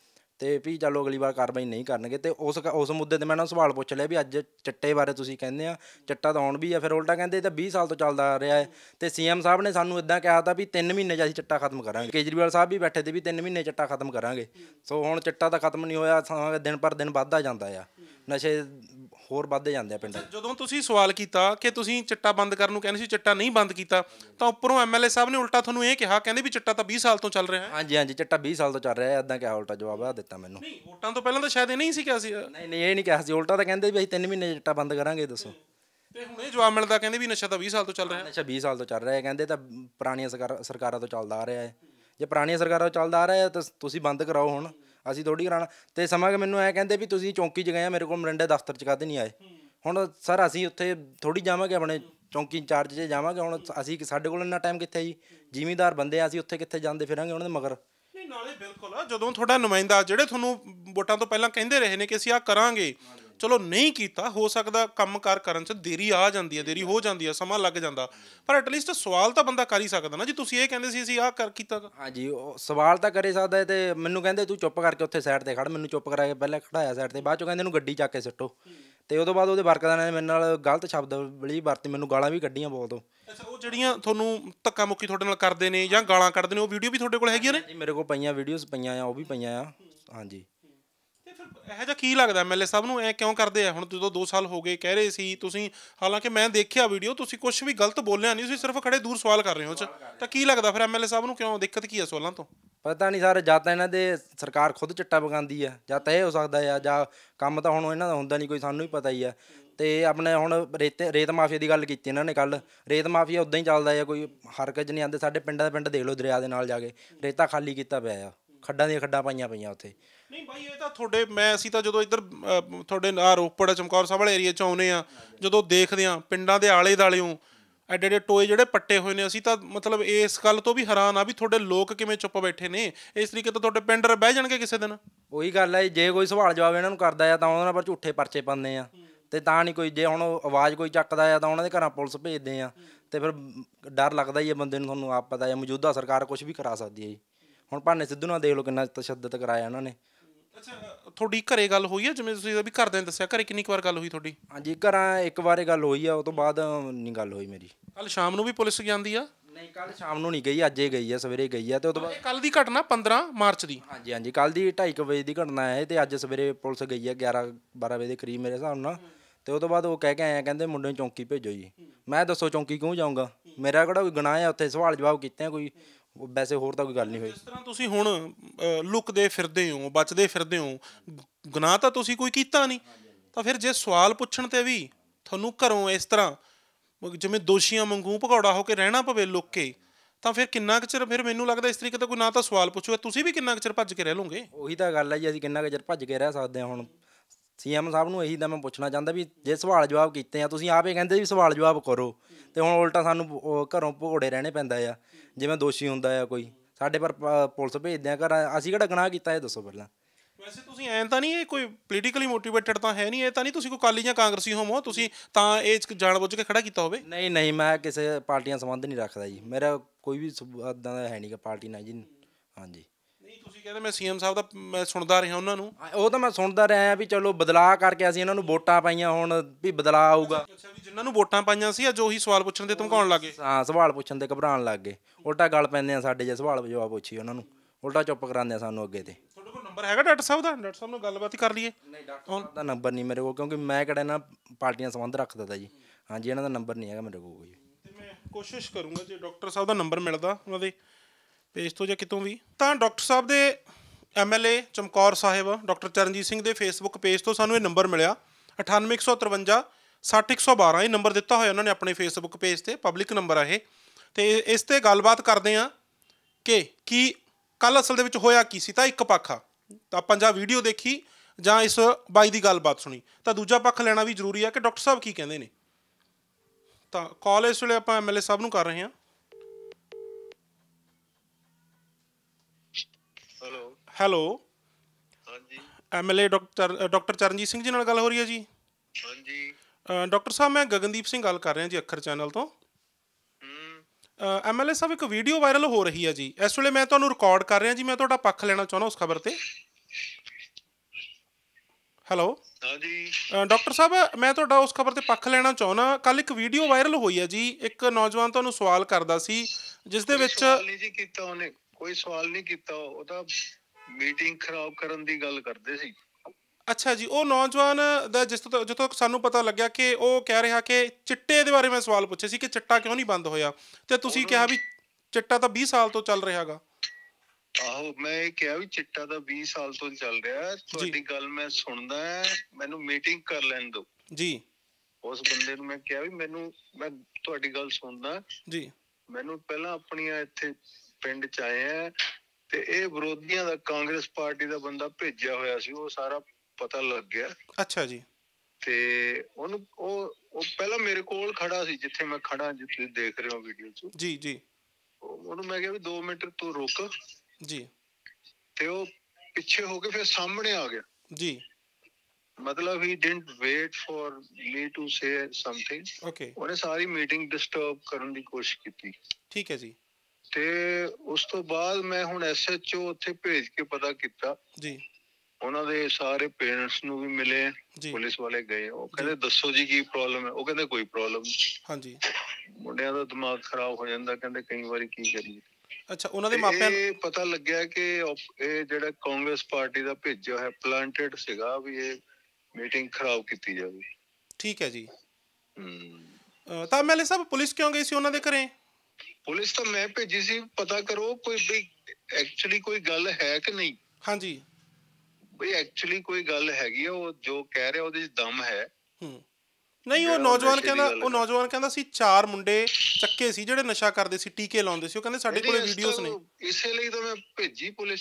ਤੇ ਵੀ ਚਲੋ ਅਗਲੀ ਵਾਰ ਕਾਰਵਾਈ ਨਹੀਂ ਕਰਨਗੇ। ਤੇ ਉਸ ਉਸ ਮੁੱਦੇ 'ਤੇ ਮੈਂ ਉਹਨਾਂ ਨੂੰ ਸਵਾਲ ਪੁੱਛ ਲਿਆ ਵੀ ਅੱਜ ਚਿੱਟੇ ਬਾਰੇ ਤੁਸੀਂ ਕਹਿੰਦੇ ਆ, ਚਿੱਟਾ ਤਾਂ ਹੁਣ ਵੀ ਆ। ਫਿਰ ਉਲਟਾ ਕਹਿੰਦੇ ਇਹ ਤਾਂ ਵੀਹ ਸਾਲ ਤੋਂ ਚੱਲਦਾ ਆ ਰਿਹਾ ਹੈ। ਤੇ ਸੀਐਮ ਸਾਹਿਬ ਨੇ ਸਾਨੂੰ ਇੱਦਾਂ ਕਿਹਾ ਤਾਂ ਵੀ ਤਿੰਨ ਮਹੀਨੇ 'ਚ ਅਸੀਂ ਚਿੱਟਾ ਖਤਮ ਕਰਾਂਗੇ। ਕੇਜਰੀਵਾਲ ਸਾਹਿਬ ਵੀ ਬੈਠੇ ਤੇ ਵੀ ਤਿੰਨ ਮਹੀਨੇ ਚਿੱਟਾ ਖਤਮ ਕਰਾਂਗੇ। ਸੋ ਹੁਣ ਚਿੱਟਾ ਤਾਂ ਖਤਮ ਨਹੀਂ ਹੋਇਆ, ਦਿਨ ਪਰ ਦਿਨ ਵੱਧਦਾ ਜਾਂਦਾ ਆ, ਨਸ਼ੇ ਹੋਰ ਵੱਧਦੇ ਜਾਂਦੇ ਆ ਪਿੰਡਾਂ 'ਚ। ਜਦੋਂ ਤੁਸੀਂ ਸਵਾਲ ਕੀਤਾ ਕਿ ਤੁਸੀਂ ਚਿੱਟਾ ਬੰਦ ਕਰਨ ਨੂੰ ਕਹਿੰਦੇ ਸੀ, ਚਿੱਟਾ ਨਹੀਂ ਬੰਦ ਕੀਤਾ, ਤਾਂ ਉੱਪਰੋਂ ਐਮਐਲਏ ਸਾਹਿਬ ਨੇ ਉਲਟਾ ਤੁਹਾਨੂੰ ਇਹ ਕਿਹਾ, ਕਹਿੰਦੇ ਵੀ ਚਿੱਟਾ ਤਾਂ ਵੀਹ ਸਾਲ ਤੋਂ ਚੱਲ ਰਿਹਾ ਹੈ? ਹਾਂਜੀ ਹਾਂਜੀ, ਚਿੱਟਾ ਵੀਹ ਸਾਲ ਤੋਂ ਚੱਲ ਰਿਹਾ, ਇੱਦਾਂ ਕਿਹਾ ਉਲਟਾ ਜਵਾਬ ਆ ਦਿੱਤਾ ਮੈਨੂੰ। ਨਹੀਂ ਵੋਟਾਂ ਤੋਂ ਪਹਿਲਾਂ ਤਾਂ ਸ਼ਾਇਦ ਇਹ ਨਹੀਂ ਸੀ ਕਿਹਾ ਸੀ? ਨਹੀਂ ਨਹੀਂ, ਇਹ ਨਹੀਂ ਕਿਹਾ ਸੀ, ਉਲਟਾ ਤਾਂ ਕਹਿੰਦੇ ਵੀ ਅਸੀਂ ਤਿੰਨ ਮਹੀਨੇ ਚਿੱਟਾ ਬੰਦ ਕਰਾਂਗੇ। ਦੱਸੋ। ਤੇ ਹੁਣ ਇਹ ਜਵਾਬ ਮਿਲਦਾ ਕਹਿੰਦੇ ਵੀ ਨਸ਼ਾ ਤਾਂ ਵੀਹ ਸਾਲ ਤੋਂ ਚੱਲ ਰਿਹਾ ਹੈ? ਨਸ਼ਾ ਵੀਹ ਸਾਲ ਤੋਂ ਚੱਲ ਰਿਹਾ ਹੈ, ਕਹਿੰਦੇ ਤਾਂ ਪੁਰਾਣੀਆਂ ਸਰਕਾਰ ਸਰਕਾਰਾਂ ਤੋਂ ਚੱਲਦਾ ਆ ਰਿਹਾ ਹੈ। ਜੇ ਪੁਰਾਣੀਆਂ ਸਰਕਾਰਾਂ ਤੋਂ ਚੱਲਦਾ ਆ ਰਿਹਾ ਤਾਂ ਤੁਸੀਂ ਬੰਦ ਕਰਾਓ, ਹੁਣ ਅਸੀਂ ਥੋੜ੍ਹੀ ਕਰਾਉਣਾ। ਤੇ ਸਮਾਂ ਕਿ ਮੈਨੂੰ ਐਂ ਕਹਿੰਦੇ ਵੀ ਤੁਸੀਂ ਚੌਂਕੀ 'ਚ ਗਏ ਆ, ਮੇਰੇ ਕੋਲ ਮਰਿੰਡੇ ਦਫ਼ਤਰ 'ਚ ਕਾਹਦੇ ਨਹੀਂ ਆਏ? ਹੁਣ ਸਰ ਅਸੀਂ ਉੱਥੇ ਥੋੜ੍ਹੀ ਜਾਵਾਂਗੇ, ਆਪਣੇ ਚੌਂਕੀ ਇੰਚਾਰਜ 'ਚ ਜਾਵਾਂਗੇ। ਹੁਣ ਅਸੀਂ ਸਾਡੇ ਕੋਲ ਇੰਨਾ ਟਾਈਮ ਕਿੱਥੇ ਜੀ? ਜ਼ਿਮੀਂਦਾਰ ਬੰਦੇ ਆ ਅਸੀਂ, ਉੱਥੇ ਕਿੱਥੇ ਜਾਂਦੇ ਫਿਰਾਂਗੇ ਉਹਨਾਂ ਦੇ ਮਗਰ? ਨਹੀਂ ਨਾਲੇ ਬਿਲਕੁਲ, ਜਦੋਂ ਤੁਹਾਡਾ ਨੁਮਾਇੰਦਾ ਜਿਹੜੇ ਤੁਹਾਨੂੰ ਵੋਟਾਂ ਤੋਂ ਪਹਿਲਾਂ ਕਹਿੰਦੇ ਰਹੇ ਨੇ ਕਿ ਅਸੀਂ ਆਹ ਕਰਾਂਗੇ, ਚਲੋ ਨਹੀਂ ਕੀਤਾ, ਹੋ ਸਕਦਾ ਕੰਮਕਾਰ ਕਰਨ 'ਚ ਦੇਰੀ ਆ ਜਾਂਦੀ ਹੈ, ਦੇਰੀ ਹੋ ਜਾਂਦੀ ਹੈ, ਸਮਾਂ ਲੱਗ ਜਾਂਦਾ, ਪਰ ਐਟਲੀਸਟ ਸਵਾਲ ਤਾਂ ਬੰਦਾ ਕਰ ਹੀ ਸਕਦਾ ਨਾ ਜੀ। ਤੁਸੀਂ ਇਹ ਕਹਿੰਦੇ ਸੀ ਅਸੀਂ ਆਹ ਕਰ ਕੀਤਾ। ਹਾਂਜੀ, ਉਹ ਸਵਾਲ ਤਾਂ ਕਰੇ ਸਕਦਾ। ਤੇ ਮੈਨੂੰ ਕਹਿੰਦੇ ਤੂੰ ਚੁੱਪ ਕਰਕੇ ਉੱਥੇ ਸਾਈਡ 'ਤੇ ਖੜ੍ਹ। ਮੈਨੂੰ ਚੁੱਪ ਕਰਾ ਕੇ ਪਹਿਲਾਂ ਖੜਾਇਆ ਸਾਈਡ 'ਤੇ, ਬਾਅਦ 'ਚੋਂ ਕਹਿੰਦੇ ਇਹਨੂੰ ਗੱਡੀ ਚੱਕ ਕੇ ਸਿੱਟੋ। ਤੇ ਉਹ ਤੋਂ ਬਾਅਦ ਉਹਦੇ ਵਰਕਰਾਂ ਨੇ ਮੇਰੇ ਨਾਲ ਗਲਤ ਸ਼ਬਦ ਬਲੀ ਵਰਤੀ, ਮੈਨੂੰ ਗਾਲਾਂ ਵੀ ਕੱਢੀਆਂ ਬਹੁਤ। ਅੱਛਾ, ਉਹ ਜਿਹੜੀਆਂ ਤੁਹਾਨੂੰ ਧੱਕਾ ਮੁੱਕੀ ਤੁਹਾਡੇ ਨਾਲ ਕਰਦੇ ਨੇ ਜਾਂ ਗਾਲਾਂ ਕੱਢਦੇ ਨੇ, ਉਹ ਵੀਡੀਓ ਵੀ ਤੁਹਾਡੇ ਕੋਲ ਹੈਗੀਆਂ ਨੇ? ਜੀ ਮੇਰੇ ਕੋਲ ਪਈਆਂ, ਵੀਡੀਓਜ਼ ਪਈਆਂ ਆ, ਉਹ ਵੀ ਪਈਆਂ ਆ। ਹਾਂਜੀ। ਤੇ ਫਿਰ ਇਹੋ ਜਿਹਾ ਕੀ ਲੱਗਦਾ ਐਮਐਲਏ ਸਾਹਿਬ ਨੂੰ, ਐ ਕਿਉਂ ਕਰਦੇ ਆ? ਹੁਣ ਜਦੋਂ ਦੋ ਸਾਲ ਹੋ ਗਏ ਕਹਿ ਰਹੇ ਸੀ ਤੁਸੀਂ, ਹਾਲਾਂਕਿ ਮੈਂ ਦੇਖਿਆ ਵੀਡੀਓ, ਤੁਸੀਂ ਕੁਝ ਵੀ ਗਲਤ ਬੋਲਿਆ ਨਹੀਂ, ਤੁਸੀਂ ਸਿਰਫ ਖੜੇ ਦੂਰ ਸਵਾਲ ਕਰ ਰਹੇ ਹੋ ਚ, ਤਾਂ ਕੀ ਲੱਗਦਾ ਫਿਰ ਐਮਐਲਏ ਸਾਹਿਬ ਨੂੰ ਕਿਉਂ ਦਿੱਕਤ ਕੀ ਆ ਸਵਾਲਾਂ ਤੋਂ? ਪਤਾ ਨਹੀਂ ਸਰ, ਜਾਂ ਤਾਂ ਇਹਨਾਂ ਦੇ ਸਰਕਾਰ ਖੁਦ ਚਿੱਟਾ ਪਕਾਉਂਦੀ ਆ, ਜਾਂ ਤਾਂ ਇਹ ਹੋ ਸਕਦਾ ਆ, ਜਾਂ ਕੰਮ ਤਾਂ ਹੁਣ ਇਹਨਾਂ ਦਾ ਹੁੰਦਾ ਨਹੀਂ ਕੋਈ, ਸਾਨੂੰ ਵੀ ਪਤਾ ਹੀ ਆ। ਤੇ ਆਪਣੇ ਹੁਣ ਰੇਤ ਰੇਤ ਮਾਫੀਆ ਦੀ ਗੱਲ ਕੀਤੀ ਇਹਨਾਂ ਨੇ ਕੱਲ੍ਹ। ਰੇਤ ਮਾਫੀਆ ਉੱਦਾਂ ਹੀ ਚੱਲਦਾ ਆ, ਕੋਈ ਹਰਕਤ ਨਹੀਂ ਆਉਂਦੇ। ਸਾਡੇ ਪਿੰਡਾਂ ਦੇ ਪਿੰਡ ਦੇਖ ਲਓ, ਦਰਿਆ ਦੇ ਨਾਲ ਜਾ ਕੇ ਰੇਤਾ ਖਾਲੀ ਕੀਤਾ ਪਿਆ ਆ, ਖੱਡਾਂ ਦੀਆਂ ਖੱਡਾਂ ਪਾਈਆਂ ਪਈਆਂ ਉੱਥੇ। ਨਹੀਂ ਬਾਈ ਇਹ ਤਾਂ ਤੁਹਾਡੇ ਮੈਂ ਅਸੀਂ ਤਾਂ ਜਦੋਂ ਇੱਧਰ ਅ, ਤੁਹਾਡੇ ਆ ਰੋਪੜ ਚਮਕੌਰ ਸਾਹਿਬ ਵਾਲੇ ਏਰੀਆ 'ਚ ਆਉਂਦੇ ਆ, ਜਦੋਂ ਦੇਖਦੇ ਹਾਂ ਪਿੰਡਾਂ ਦੇ ਆਲੇ ਦੁਆਲਿਓਂ ਐਡੇ ਐਡੇ ਟੋਏ ਜਿਹੜੇ ਪੱਟੇ ਹੋਏ ਨੇ, ਅਸੀਂ ਤਾਂ ਮਤਲਬ ਇਸ ਗੱਲ ਤੋਂ ਵੀ ਹੈਰਾਨ ਆ ਵੀ ਤੁਹਾਡੇ ਲੋਕ ਕਿਵੇਂ ਚੁੱਪ ਬੈਠੇ ਨੇ। ਇਸ ਤਰੀਕੇ ਤੋਂ ਤੁਹਾਡੇ ਪਿੰਡ ਬਹਿ ਜਾਣਗੇ ਕਿਸੇ ਦਿਨ। ਉਹੀ ਗੱਲ ਹੈ, ਜੇ ਕੋਈ ਸਵਾਲ ਜਵਾਬ ਇਹਨਾਂ ਨੂੰ ਕਰਦਾ ਆ ਤਾਂ ਉਹਨਾਂ ਪਰ ਝੂਠੇ ਪਰਚੇ ਪਾਉਂਦੇ ਆ, ਤੇ ਤਾਂ ਨਹੀਂ ਕੋਈ, ਜੇ ਹੁਣ ਆਵਾਜ਼ ਕੋਈ ਚੱਕਦਾ ਆ ਤਾਂ ਉਹਨਾਂ ਦੇ ਘਰਾਂ ਪੁਲਿਸ ਭੇਜਦੇ ਆ, ਤੇ ਫਿਰ ਡਰ ਲੱਗਦਾ ਹੀ ਹੈ ਬੰਦੇ ਨੂੰ। ਤੁਹਾਨੂੰ ਆਪ ਪਤਾ ਹੈ ਮੌਜੂਦਾ ਸਰਕਾਰ ਕੁਝ ਵੀ ਕਰਾ ਸਕਦੀ ਹੈ ਜੀ। ਹੁਣ ਭਾਨੇ ਸਿੱਧੂ ਨਾਲ ਦੇਖ ਲਓ ਕਿੰਨਾ ਤਸ਼ੱਦਦ ਕਰਾਇਆ ਉਹਨਾਂ ਨੇ। ਅੱਛਾ ਤੁਹਾਡੀ ਘਰੇ ਗੱਲ ਹੋਈ ਆ, ਜਿਵੇਂ ਤੁਸੀਂ ਵੀ ਘਰਦਿਆਂ ਨੇ ਦੱਸਿਆ, ਘਰੇ ਕਿੰਨੀ ਕੁ ਵਾਰ ਗੱਲ ਹੋਈ ਤੁਹਾਡੀ? ਹਾਂਜੀ ਘਰਾਂ ਇੱਕ ਵਾਰੇ ਗੱਲ ਹੋਈ ਆ, ਉਹ ਤੋਂ ਬਾਅਦ ਨਹੀਂ ਗੱਲ ਹੋਈ ਮੇਰੀ। ਕੱਲ ਸ਼ਾਮ ਨੂੰ ਵੀ ਪੁਲਿਸ ਜਾਂਦੀ ਆ? ਨਹੀਂ ਕੱਲ ਸ਼ਾਮ ਨੂੰ ਨਹੀਂ ਗਈ, ਅੱਜ ਹੀ ਗਈ ਆ, ਸਵੇਰੇ ਗਈ ਆ। ਤੇ ਉਹ ਤੋਂ ਬਾਅਦ ਕੱਲ ਦੀ ਘਟਨਾ ਪੰਦਰਾਂ ਮਾਰਚ ਦੀ? ਹਾਂਜੀ ਹਾਂਜੀ ਕੱਲ ਦੀ ਢਾਈ ਕੁ ਵਜੇ ਦੀ ਘਟਨਾ ਹੈ, ਤੇ ਅੱਜ ਸਵੇਰੇ ਪੁਲਿਸ ਗਈ ਆ ਗਿਆਰਾਂ ਬਾਰਾਂ ਵਜੇ ਦੇ ਕਰੀਬ ਮੇਰੇ ਹਿਸਾਬ ਨਾਲ। ਤੇ ਉਹ ਤੋਂ ਬਾਅਦ ਉਹ ਕਹਿ ਕੇ ਆਏ ਆ, ਕਹਿੰਦੇ ਮੁੰਡੇ ਨੂੰ ਚੌਂਕੀ ਭੇਜੋ ਜੀ। ਮੈਂ ਦੱਸੋ ਚੌਂਕੀ ਕਿਉਂ ਜਾਊਂਗਾ, ਮੇਰਾ ਕਿਹੜਾ ਕੋਈ ਗੁਨਾਹ ਆ ਉੱਥੇ? ਸਵਾਲ ਜਵਾਬ ਕੀਤੇ ਆ ਕੋਈ, ਵੈਸੇ ਹੋਰ ਤਾਂ ਕੋਈ ਗੱਲ ਨਹੀਂ ਹੋਈ। ਜਿਸ ਤਰ੍ਹਾਂ ਤੁਸੀਂ ਹੁਣ ਅ, ਲੁਕਦੇ ਫਿਰਦੇ ਹੋ, ਬਚਦੇ ਫਿਰਦੇ ਹੋ, ਗੁਨਾਹ ਤਾਂ ਤੁਸੀਂ ਕੋਈ ਕੀਤਾ ਨਹੀਂ, ਤਾਂ ਫਿਰ ਜੇ ਸਵਾਲ ਪੁੱਛਣ ਤੇ ਵੀ ਤੁਹਾਨੂੰ ਘਰੋਂ ਇਸ ਤਰ੍ਹਾਂ ਜਿਵੇਂ ਦੋਸ਼ੀਆਂ ਵਾਂਗੂ ਭਗੌੜਾ ਹੋ ਕੇ ਰਹਿਣਾ ਪਵੇ ਲੁੱਕ ਕੇ, ਤਾਂ ਫਿਰ ਕਿੰਨਾ ਕੁ ਚਿਰ, ਫਿਰ ਮੈਨੂੰ ਲੱਗਦਾ ਇਸ ਤਰੀਕੇ ਦਾ ਕੋਈ ਨਾ ਤਾਂ ਸਵਾਲ ਪੁੱਛੂਗਾ, ਤੁਸੀਂ ਵੀ ਕਿੰਨਾ ਕੁ ਚਿਰ ਭੱਜ ਕੇ ਰਹਿ ਲਓਗੇ? ਉਹੀ ਤਾਂ ਗੱਲ ਹੈ ਜੀ, ਅਸੀਂ ਕਿੰਨਾ ਕੁ ਚਿਰ ਭੱਜ ਕੇ ਰਹਿ ਸਕਦੇ ਹਾਂ। ਹੁਣ ਸੀ ਐਮ ਸਾਹਿਬ ਨੂੰ ਇਹੀ ਤਾਂ ਮੈਂ ਪੁੱਛਣਾ ਚਾਹੁੰਦਾ ਵੀ ਜੇ ਸਵਾਲ ਜਵਾਬ ਕੀਤੇ ਆ, ਤੁਸੀਂ ਆਪੇ ਕਹਿੰਦੇ ਵੀ ਸਵਾਲ ਜਵਾਬ ਕਰੋ, ਤੇ ਹੁਣ ਉਲਟਾ ਸਾਨੂੰ ਉਹ ਘਰੋਂ ਭਗੌੜੇ ਰਹਿਣੇ ਪੈਂਦਾ ਆ, ਜਿਵੇਂ ਦੋਸ਼ੀ ਹੁੰਦਾ ਆ ਕੋਈ ਸਾਡੇ ਪਰ ਪੁਲਿਸ ਭੇਜਦੇ ਆ ਘਰ। ਅਸੀਂ ਕਿਹੜਾ ਗੁਨਾਹ ਕੀਤਾ ਇਹ ਦੱਸੋ ਪਹਿਲਾਂ? ਵੈਸੇ ਤੁਸੀਂ ਐਂ ਤਾਂ ਨਹੀਂ, ਇਹ ਕੋਈ ਪੋਲੀਟੀਕਲੀ ਮੋਟੀਵੇਟਡ ਤਾਂ ਹੈ ਨਹੀਂ, ਇਹ ਤਾਂ ਨਹੀਂ ਤੁਸੀਂ ਕੋਈ ਅਕਾਲੀ ਜਾਂ ਕਾਂਗਰਸੀ ਹੋਵੋ ਤੁਸੀਂ ਤਾਂ ਇਹ ਜਾਣ ਬੁੱਝ ਕੇ ਖੜਾ ਕੀਤਾ ਹੋਵੇ? ਨਹੀਂ ਨਹੀਂ ਮੈਂ ਕਿਸੇ ਪਾਰਟੀਆਂ ਸੰਬੰਧ ਨਹੀਂ ਰੱਖਦਾ ਜੀ, ਮੇਰਾ ਕੋਈ ਵੀ ਇੱਦਾਂ ਦਾ ਹੈ ਨਹੀਂ ਗਾ ਪਾਰਟੀ ਨਾਲ ਜੀ। ਹਾਂਜੀ ਨਹੀਂ ਤੁਸੀਂ ਕਹਿੰਦੇ ਮੈਂ ਸੀ ਐਮ ਸਾਹਿਬ ਦਾ ਮੈਂ ਸੁਣਦਾ ਰਿਹਾ ਉਹਨਾਂ ਨੂੰ। ਉਹ ਤਾਂ ਮੈਂ ਸੁਣਦਾ ਰਿਹਾ ਵੀ ਚਲੋ ਬਦਲਾਅ ਕਰਕੇ ਅਸੀਂ ਇਹਨਾਂ ਨੂੰ ਵੋਟਾਂ ਪਾਈਆਂ, ਹੁਣ ਵੀ ਬਦਲਾਅ ਆਊਗਾ। ਅੱਛਾ ਵੀ ਜਿਨ੍ਹਾਂ ਨੂੰ ਵੋਟਾਂ ਪਾਈਆਂ ਸੀ ਅੱਜ ਉਹੀ ਸਵਾਲ ਪੁੱਛਣ ਦੇ ਧਮਕਾਉਣ ਲੱਗੇ? ਹਾਂ ਸਵਾਲ ਪੁੱਛਣ ਤੇ ਘਬਰਾਉਣ ਲੱਗ ਗਏ, ਉਲਟਾ ਗੱਲ ਪੈਂਦੇ ਆ ਸਾਡੇ ਜੇ ਸਵਾਲ ਜਵਾਬ ਪੁੱਛੀ ਉਹਨਾਂ ਨੂੰ, ਉਲਟਾ ਚੁੱਪ ਕਰਾਉਂਦੇ ਆ ਸਾਨੂੰ ਅੱਗੇ। ਤੇ ਤੁਹਾਡੇ ਕੋਲ ਨੰਬਰ ਹੈਗਾ ਡਾਕਟਰ ਸਾਹਿਬ ਦਾ? ਡਾਕਟਰ ਸਾਹਿਬ ਨਾਲ ਗੱਲਬਾਤ ਹੀ ਕਰ ਲਈਏ। ਨਹੀਂ ਡਾਕਟਰ ਸਾਹਿਬ ਦਾ ਨੰਬਰ ਨਹੀਂ ਮੇਰੇ ਕੋਲ, ਕਿਉਂਕਿ ਮੈਂ ਕਿਹੜਾ ਇਹਨਾਂ ਪਾਰਟੀਆਂ ਸੰਬੰਧ ਰੱਖਦਾ ਤਾ ਜੀ। ਹਾਂਜੀ ਇਹਨਾਂ ਦਾ ਨੰਬਰ ਨਹੀਂ ਹੈਗਾ ਮੇਰੇ ਕੋਲ ਕੋਈ। ਤੇ ਮੈਂ ਕੋਸ਼ਿਸ਼ ਕਰੂੰਗਾ ਜੇ ਡਾਕਟਰ ਸਾਹਿਬ ਦਾ ਨੰਬਰ ਮਿਲਦਾ ਉਹਨਾਂ ਦੇ ਪੇਜ ਤੋਂ ਜਾਂ ਕਿਤੋਂ ਵੀ, ਤਾਂ ਡਾਕਟਰ ਸਾਹਿਬ ਦੇ M L A Chamkaur Sahib doctor Charanjit Singh ਦੇ ਫੇਸਬੁੱਕ ਪੇਜ ਤੋਂ ਸਾਨੂੰ ਇਹ ਨੰਬਰ ਮਿਲਿਆ ਅਠਾਨਵੇਂ ਇੱਕ ਸੌ ਤਰਵੰਜਾ ਸੱਠ ਇੱਕ ਸੌ ਬਾਰਾਂ। ਇਹ ਨੰਬਰ ਦਿੱਤਾ ਹੋਇਆ ਉਹਨਾਂ ਨੇ ਆਪਣੇ ਫੇਸਬੁੱਕ ਪੇਜ 'ਤੇ, ਪਬਲਿਕ ਨੰਬਰ ਆ ਇਹ। ਅਤੇ ਇਸ 'ਤੇ ਗੱਲਬਾਤ ਕਰਦੇ ਹਾਂ ਕਿ ਕੀ ਕੱਲ੍ਹ ਅਸਲ ਦੇ ਵਿੱਚ ਹੋਇਆ ਕੀ ਸੀ। ਤਾਂ ਇੱਕ ਪੱਖ ਆ, ਤਾਂ ਆਪਾਂ ਜਾਂ ਵੀਡੀਓ ਦੇਖੀ ਜਾਂ ਇਸ ਬਾਈ ਦੀ ਗੱਲਬਾਤ ਸੁਣੀ, ਤਾਂ ਦੂਜਾ ਪੱਖ ਲੈਣਾ ਵੀ ਜ਼ਰੂਰੀ ਆ ਕਿ ਡਾਕਟਰ ਸਾਹਿਬ ਕੀ ਕਹਿੰਦੇ ਨੇ। ਤਾਂ ਕਾਲ ਇਸ ਵੇਲੇ ਆਪਾਂ ਐਮ ਐਲ ਏ ਸਾਹਿਬ ਨੂੰ ਕਰ ਰਹੇ ਹਾਂ। ਹੈਲੋ ਹੈਲੋ ਹਾਂਜੀ M L A doctor doctor Charanjit Singh ji ਨਾਲ ਗੱਲ ਹੋ ਰਹੀ ਹੈ ਜੀ? ਹਾਂਜੀ ਡਾਕਟਰ ਸਾਹਿਬ ਮੈਂ ਗਗਨਦੀਪ ਸਿੰਘ ਗੱਲ ਕਰ ਰਿਹਾ ਜੀ ਅੱਖਰ ਚੈਨਲ ਤੋਂ। ਐਮ ਐਲ ਏ ਸਾਹਿਬ ਇੱਕ ਵੀਡੀਓ ਵਾਇਰਲ ਹੋ ਰਹੀ ਹੈ ਜੀ ਇਸ ਵੇਲੇ, ਮੈਂ ਤੁਹਾਨੂੰ ਰਿਕਾਰਡ ਕਰ ਰਿਹਾ ਜੀ, ਮੈਂ ਤੁਹਾਡਾ ਪੱਖ ਲੈਣਾ ਚਾਹੁੰਦਾ ਉਸ ਖਬਰ 'ਤੇ। ਹੈਲੋ ਹਾਂਜੀ ਡਾਕਟਰ ਸਾਹਿਬ ਮੈਂ ਤੁਹਾਡਾ ਉਸ ਖਬਰ 'ਤੇ ਪੱਖ ਲੈਣਾ ਚਾਹੁੰਦਾ। ਕੱਲ੍ਹ ਇੱਕ ਵੀਡੀਓ ਵਾਇਰਲ ਹੋਈ ਹੈ ਜੀ, ਇੱਕ ਨੌਜਵਾਨ ਤੁਹਾਨੂੰ ਸਵਾਲ ਕਰਦਾ ਸੀ ਜਿਸ ਦੇ ਵਿੱਚ ਨਹੀਂ ਜੀ ਕੀਤਾ ਉਹਨੇ, ਕੋਈ ਸਵਾਲ ਨਹੀਂ ਕੀਤਾ, ਉਹ ਤਾਂ ਮੀਟਿੰਗ ਖਰਾਬ ਕਰਨ ਦੀ ਗੱਲ ਕਰਦੇ ਸੀ। ਅੱਛਾ ਜੀ, ਉਹ ਨੌਜਵਾਨ ਦਾ ਜਿਸ ਤੋਂ ਜਿੱਥੋਂ ਸਾਨੂੰ ਪਤਾ ਲੱਗਿਆ ਕਿ ਉਹ ਕਹਿ ਰਿਹਾ ਕਿ ਚਿੱਟੇ ਦੇ ਬਾਰੇ ਮੈਂ ਸਵਾਲ ਪੁੱਛੇ ਸੀ ਕਿ ਚਿੱਟਾ ਕਿਉਂ ਨਹੀਂ ਬੰਦ ਹੋਇਆ, ਤੇ ਤੁਸੀਂ ਕਿਹਾ ਵੀ ਚਿੱਟਾ ਤਾਂ ਵੀਹ ਸਾਲ ਤੋਂ ਚੱਲ ਰਿਹਾ ਹੈਗਾ। ਆਹੋ ਮੈਂ ਇਹ ਕਿਹਾ ਵੀ ਚਿੱਟਾ ਤਾਂ ਵੀਹ ਸਾਲ ਤੋਂ ਚੱਲ ਰਿਹਾ, ਤੁਹਾਡੀ ਗੱਲ ਮੈਂ ਸੁਣਦਾ, ਮੈਨੂੰ ਮੀਟਿੰਗ ਕਰ ਲੈਣ ਦਿਓ ਜੀ। ਉਸ ਬੰਦੇ ਨੂੰ ਮੈਂ ਕਿਹਾ ਵੀ ਮੈਨੂੰ, ਮੈਂ ਤੁਹਾਡੀ ਗੱਲ ਸੁਣਦਾ ਜੀ, ਮੈਨੂੰ ਪਹਿਲਾਂ ਆਪਣੀਆਂ ਇੱਥੇ ਪਿੰਡ 'ਚ ਆਏ ਆ, ਤੇ ਇਹ ਵਿਰੋਧੀਆਂ ਦਾ ਕਾਂਗਰਸ ਪਾਰਟੀ ਦਾ ਬੰਦਾ ਭੇਜਿਆ ਹੋਇਆ ਸੀ, ਉਹ ਸਾਰਾ ਪਤਾ ਲੱਗ ਗਿਆ। ਅੱਛਾ ਜੀ। ਤੇ ਉਹਨੂੰ ਉਹ ਉਹ ਪਹਿਲਾਂ ਮੇਰੇ ਕੋਲ ਖੜਾ ਸੀ ਜਿੱਥੇ ਮੈਂ ਖੜਾ, ਜਿੱਥੇ ਤੁਸੀਂ ਦੇਖ ਰਹੇ ਹੋ ਵੀਡੀਓ 'ਚ। ਜੀ ਜੀ। ਉਹਨੂੰ ਮੈਂ ਕਿਹਾ ਵੀ ਦੋ ਮਿੰਟ ਤੂੰ ਰੁਕ ਜੀ, ਤੇ ਉਹ ਪਿੱਛੇ ਹੋ ਕੇ ਫਿਰ ਸਾਹਮਣੇ ਆ ਗਿਆ ਜੀ। ਮਤਲਬ he didn't wait for me to say something. Okay, ਉਹਨੇ ਸਾਰੀ ਮੀਟਿੰਗ ਡਿਸਟਰਬ ਕਰਨ ਦੀ ਕੋਸ਼ਿਸ਼ ਕੀਤੀ। ਠੀਕ ਹੈ ਜੀ। ਤੇ ਉਸ ਤੋਂ ਬਾਅਦ ਮੈਂ ਹੁਣ ਐਸ ਐਚ ਓ ਉੱਥੇ ਭੇਜ ਕੇ ਪਤਾ ਕੀਤਾ ਜੀ, ਉਹਨਾਂ ਦੇ ਸਾਰੇ ਪੇਰੈਂਟਸ ਨੂੰ ਵੀ ਮਿਲੇ, ਪੁਲਿਸ ਵਾਲੇ ਗਏ, ਉਹ ਕਹਿੰਦੇ ਦੱਸੋ ਜੀ ਕੀ ਪ੍ਰੋਬਲਮ ਹੈ। ਉਹ ਕਹਿੰਦੇ ਕੋਈ ਪ੍ਰੋਬਲਮ ਨਹੀਂ। ਹਾਂਜੀ, ਮੁੰਡਿਆਂ ਦਾ ਦਿਮਾਗ ਖਰਾਬ ਹੋ ਜਾਂਦਾ, ਕਹਿੰਦੇ ਕਈ ਵਾਰੀ ਕੀ ਕਰੀਏ। ਅੱਛਾ, ਉਹਨਾਂ ਦੇ ਮਾਪਿਆਂ ਨੂੰ ਪਤਾ ਲੱਗਿਆ ਕਿ ਇਹ ਜਿਹੜਾ ਕਾਂਗਰਸ ਪਾਰਟੀ ਦਾ ਭੇਜਿਆ ਹੋਇਆ ਪਲਾਂਟਡ ਸੀਗਾ ਵੀ ਇਹ ਮੀਟਿੰਗ ਖਰਾਬ ਕੀਤੀ ਜਾਵੇ। ਠੀਕ ਹੈ ਜੀ। ਹਮ ਤਾਂ ਐਮ ਐਲ ਏ ਸਾਹਿਬ ਪੁਲਿਸ ਕਿਉਂ ਗਈ ਸੀ ਉਹਨਾਂ ਦੇ ਘਰੇ? ਪੁਲਿਸ ਤਾਂ ਮੈਂ ਭੇਜੀ ਸੀ, ਪਤਾ ਕਰੋ ਕੋਈ ਵੀ ਐਕਚੁਅਲੀ ਕੋਈ ਗੱਲ ਹੈ ਕਿ ਨਹੀਂ। ਹਾਂਜੀ, ਬਈ ਐਕਚੁਅਲੀ ਕੋਈ ਗੱਲ ਹੈਗੀ ਆ, ਉਹ ਜੋ ਕਹਿ ਰਿਹਾ ਉਹਦੇ 'ਚ ਦਮ ਹੈ। ਹੂੰ ਨਹੀਂ, ਉਹ ਨੌਜਵਾਨ ਕਹਿੰਦਾ ਉਹ ਨੌਜਵਾਨ ਕਹਿੰਦਾ ਸੀ ਚਾਰ ਮੁੰਡੇ ਚੱਕੇ ਸੀ ਜਿਹੜੇ ਨਸ਼ਾ ਕਰਦੇ ਸੀ, ਟੀਕੇ ਲਾਉਂਦੇ ਸੀ। ਉਹ ਕਹਿੰਦੇ ਸਾਡੇ ਕੋਲੇ ਵੀਡੀਓਜ਼ ਨੇ। ਇਸੇ ਲਈ ਤਾਂ ਮੈਂ ਭੇਜੀ ਪੁਲਿਸ।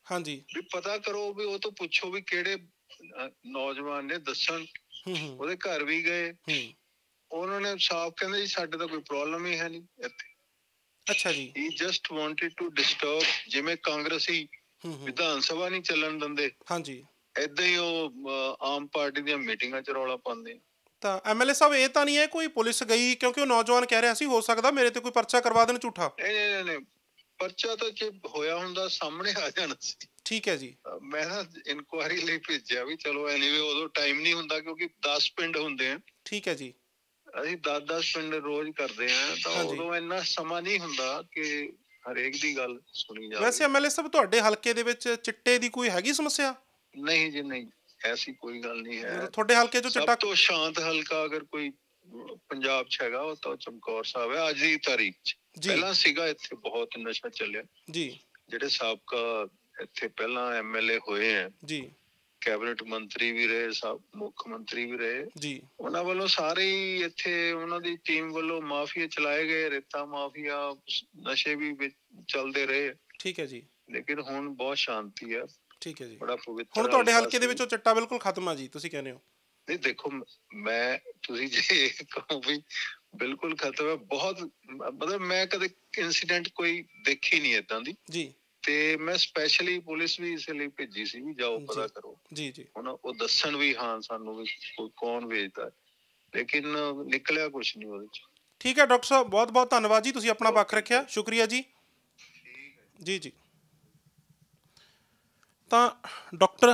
ਹਾਂਜੀ ਵੀ ਪਤਾ ਕਰੋ, ਵੀ ਉਹ ਤੋਂ ਪੁੱਛੋ ਵੀ ਕਿਹੜੇ ਨੌਜਵਾਨ ਨੇ, ਦੱਸਣ। ਉਹਦੇ ਘਰ ਵੀ ਗਏ, ਉਹਨਾਂ ਨੇ ਸਾਫ਼ ਕਹਿੰਦੇ ਜੀ ਸਾਡੇ ਤਾਂ ਕੋਈ ਪ੍ਰੋਬਲਮ ਹੀ ਹੈ ਨਹੀਂ ਇੱਥੇ। ਅੱਛਾ ਜੀ। He just wanted to disturb, ਜਿਵੇਂ ਕਾਂਗਰਸੀ ਵਿਧਾਨ ਸਭਾ ਨਹੀਂ ਚੱਲਣ ਦਿੰਦੇ, ਹਾਂਜੀ, ਏਦਾਂ ਹੀ ਉਹ ਆਮ ਪਾਰਟੀ ਦੀਆਂ ਮੀਟਿੰਗਾਂ 'ਚ ਰੌਲਾ ਪਾਉਂਦੇ। ਤਾਂ ਐਮਐਲਏ ਸਾਹਿਬ ਇਹ ਤਾਂ ਨਹੀਂ ਹੈ ਕੋਈ ਪੁਲਿਸ ਗਈ, ਕਿਉਂਕਿ ਉਹ ਨੌਜਵਾਨ ਕਹਿ ਰਿਹਾ ਸੀ ਹੋ ਸਕਦਾ ਮੇਰੇ ਤੇ ਕੋਈ ਪਰਚਾ ਕਰਵਾ ਦੇਣ ਝੂਠਾ? ਨਹੀਂ ਨਹੀਂ, ਪਰਚਾ ਤਾਂ ਜੇ ਹੋਇਆ ਹੁੰਦਾ ਸਾਹਮਣੇ ਆ ਜਾਣਾ ਸੀ। ਠੀਕ ਹੈ ਜੀ। ਮੈਂ ਨਾ ਇਨਕੁਆਇਰੀ ਲਈ ਭੇਜਿਆ ਵੀ ਚਲੋ, ਐਨੀਵੇ ਉਦੋਂ ਟਾਈਮ ਨਹੀਂ ਹੁੰਦਾ ਕਿਉਂਕਿ ਦਸ ਪਿੰਡ ਹੁੰਦੇ ਆ। ਠੀਕ ਹੈ ਜੀ। ਅਸੀਂ ਦਸ ਦਸ ਪਿੰਡ ਰੋਜ਼ ਕਰਦੇ ਆ, ਤਾਂ ਉਦੋਂ ਇੰਨਾ ਸਮਾਂ ਨਹੀਂ ਹੁੰਦਾ ਕਿ ਹਰੇਕ ਦੀ ਗੱਲ ਸੁਣੀ ਜਾਵੇ। ਵੈਸੇ ਐਮਐਲਏ ਸਾਹਿਬ ਤੁਹਾਡੇ ਹਲਕੇ ਦੇ ਵਿੱਚ ਚਿੱਟੇ ਦੀ ਕੋਈ ਹੈਗੀ ਸਮੱਸਿਆ? ਨਹੀਂ ਜੀ ਨਹੀਂ, ਐਸੀ ਕੋਈ ਗੱਲ ਨਹੀਂ ਹੈ। ਤੁਹਾਡੇ ਹਲਕੇ ਚੋਂ ਚਿੱਟਾ? ਸਭ ਤੋਂ ਸ਼ਾਂਤ ਹਲਕਾ ਅਗਰ ਕੋਈ ਪੰਜਾਬ 'ਚ ਹੈਗਾ ਉਹ ਤਾਂ ਚਮਕੌਰ ਸਾਹਿਬ ਹੈ ਅੱਜ ਦੀ ਤਾਰੀਖ 'ਚ। ਪਹਿਲਾਂ ਸੀਗਾ ਇੱਥੇ ਬਹੁਤ ਨਸ਼ਾ ਚੱਲਿਆ ਜੀ। ਜਿਹੜੇ ਸਾਬਕਾ ਇੱਥੇ ਪਹਿਲਾਂ ਐਮਐਲਏ ਹੋਏ ਹੈ ਜੀ, ਕੈਬਨਿਟ ਮੰਤਰੀ ਵੀ ਰਹੇ, ਸਭ ਮੁੱਖ ਮੰਤਰੀ ਵੀ ਰਹੇ ਜੀ, ਉਹਨਾਂ ਵੱਲੋਂ ਸਾਰੇ ਹੀ ਇੱਥੇ ਉਹਨਾਂ ਦੀ ਟੀਮ ਵੱਲੋਂ ਮਾਫੀਆ ਚਲਾਏ ਗਏ, ਰੇਤਾ ਮਾਫੀਆ, ਨਸ਼ੇ ਵੀ ਚੱਲਦੇ ਰਹੇ। ਠੀਕ ਹੈ ਜੀ। ਲੇਕਿਨ ਹੁਣ ਬਹੁਤ ਸ਼ਾਂਤੀ ਹੈ। ਠੀਕ ਹੈ ਜੀ। ਬੜਾ ਪਵਿੱਤਰ। ਹੁਣ ਤੁਹਾਡੇ ਹਲਕੇ ਦੇ ਵਿੱਚੋਂ ਚਿੱਟਾ ਬਿਲਕੁਲ ਖਤਮ ਆ ਜੀ, ਤੁਸੀਂ ਕਹਿੰਦੇ ਹੋ? ਨਹੀਂ ਦੇਖੋ, ਮੈਂ ਤੁਸੀਂ ਜੇ ਕਹੋ ਵੀ ਬਿਲਕੁਲ ਖਤਮ ਹੈ, ਬਹੁਤ ਮਤਲਬ ਮੈਂ ਕਦੇ ਇੰਸੀਡੈਂਟ ਕੋਈ ਦੇਖੀ ਨਹੀਂ ਏਦਾਂ ਦੀ ਜੀ। ਤੇ ਮੈਂ ਸਪੈਸ਼ਲੀ ਪੁਲਿਸ ਵੀ ਇਸ ਲਈ ਭੇਜੀ ਸੀ ਵੀ ਜਾਓ ਪਤਾ ਕਰੋ ਜੀ ਜੀ। ਹੁਣ ਉਹ ਦੱਸਣ ਵੀ ਹਾਂ ਸਾਨੂੰ ਵੀ ਕੌਣ ਵੇਚਦਾ, ਲੇਕਿਨ ਨਿਕਲਿਆ ਕੁਛ ਨਹੀਂ ਉਹਦੇ 'ਚ। ਠੀਕ ਹੈ ਡਾਕਟਰ ਸਾਹਿਬ, ਬਹੁਤ ਬਹੁਤ ਧੰਨਵਾਦ ਜੀ, ਤੁਸੀਂ ਆਪਣਾ ਪੱਖ ਰੱਖਿਆ, ਸ਼ੁਕਰੀਆ ਜੀ। ਜੀ ਜੀ। ਤਾਂ ਡਾਕਟਰ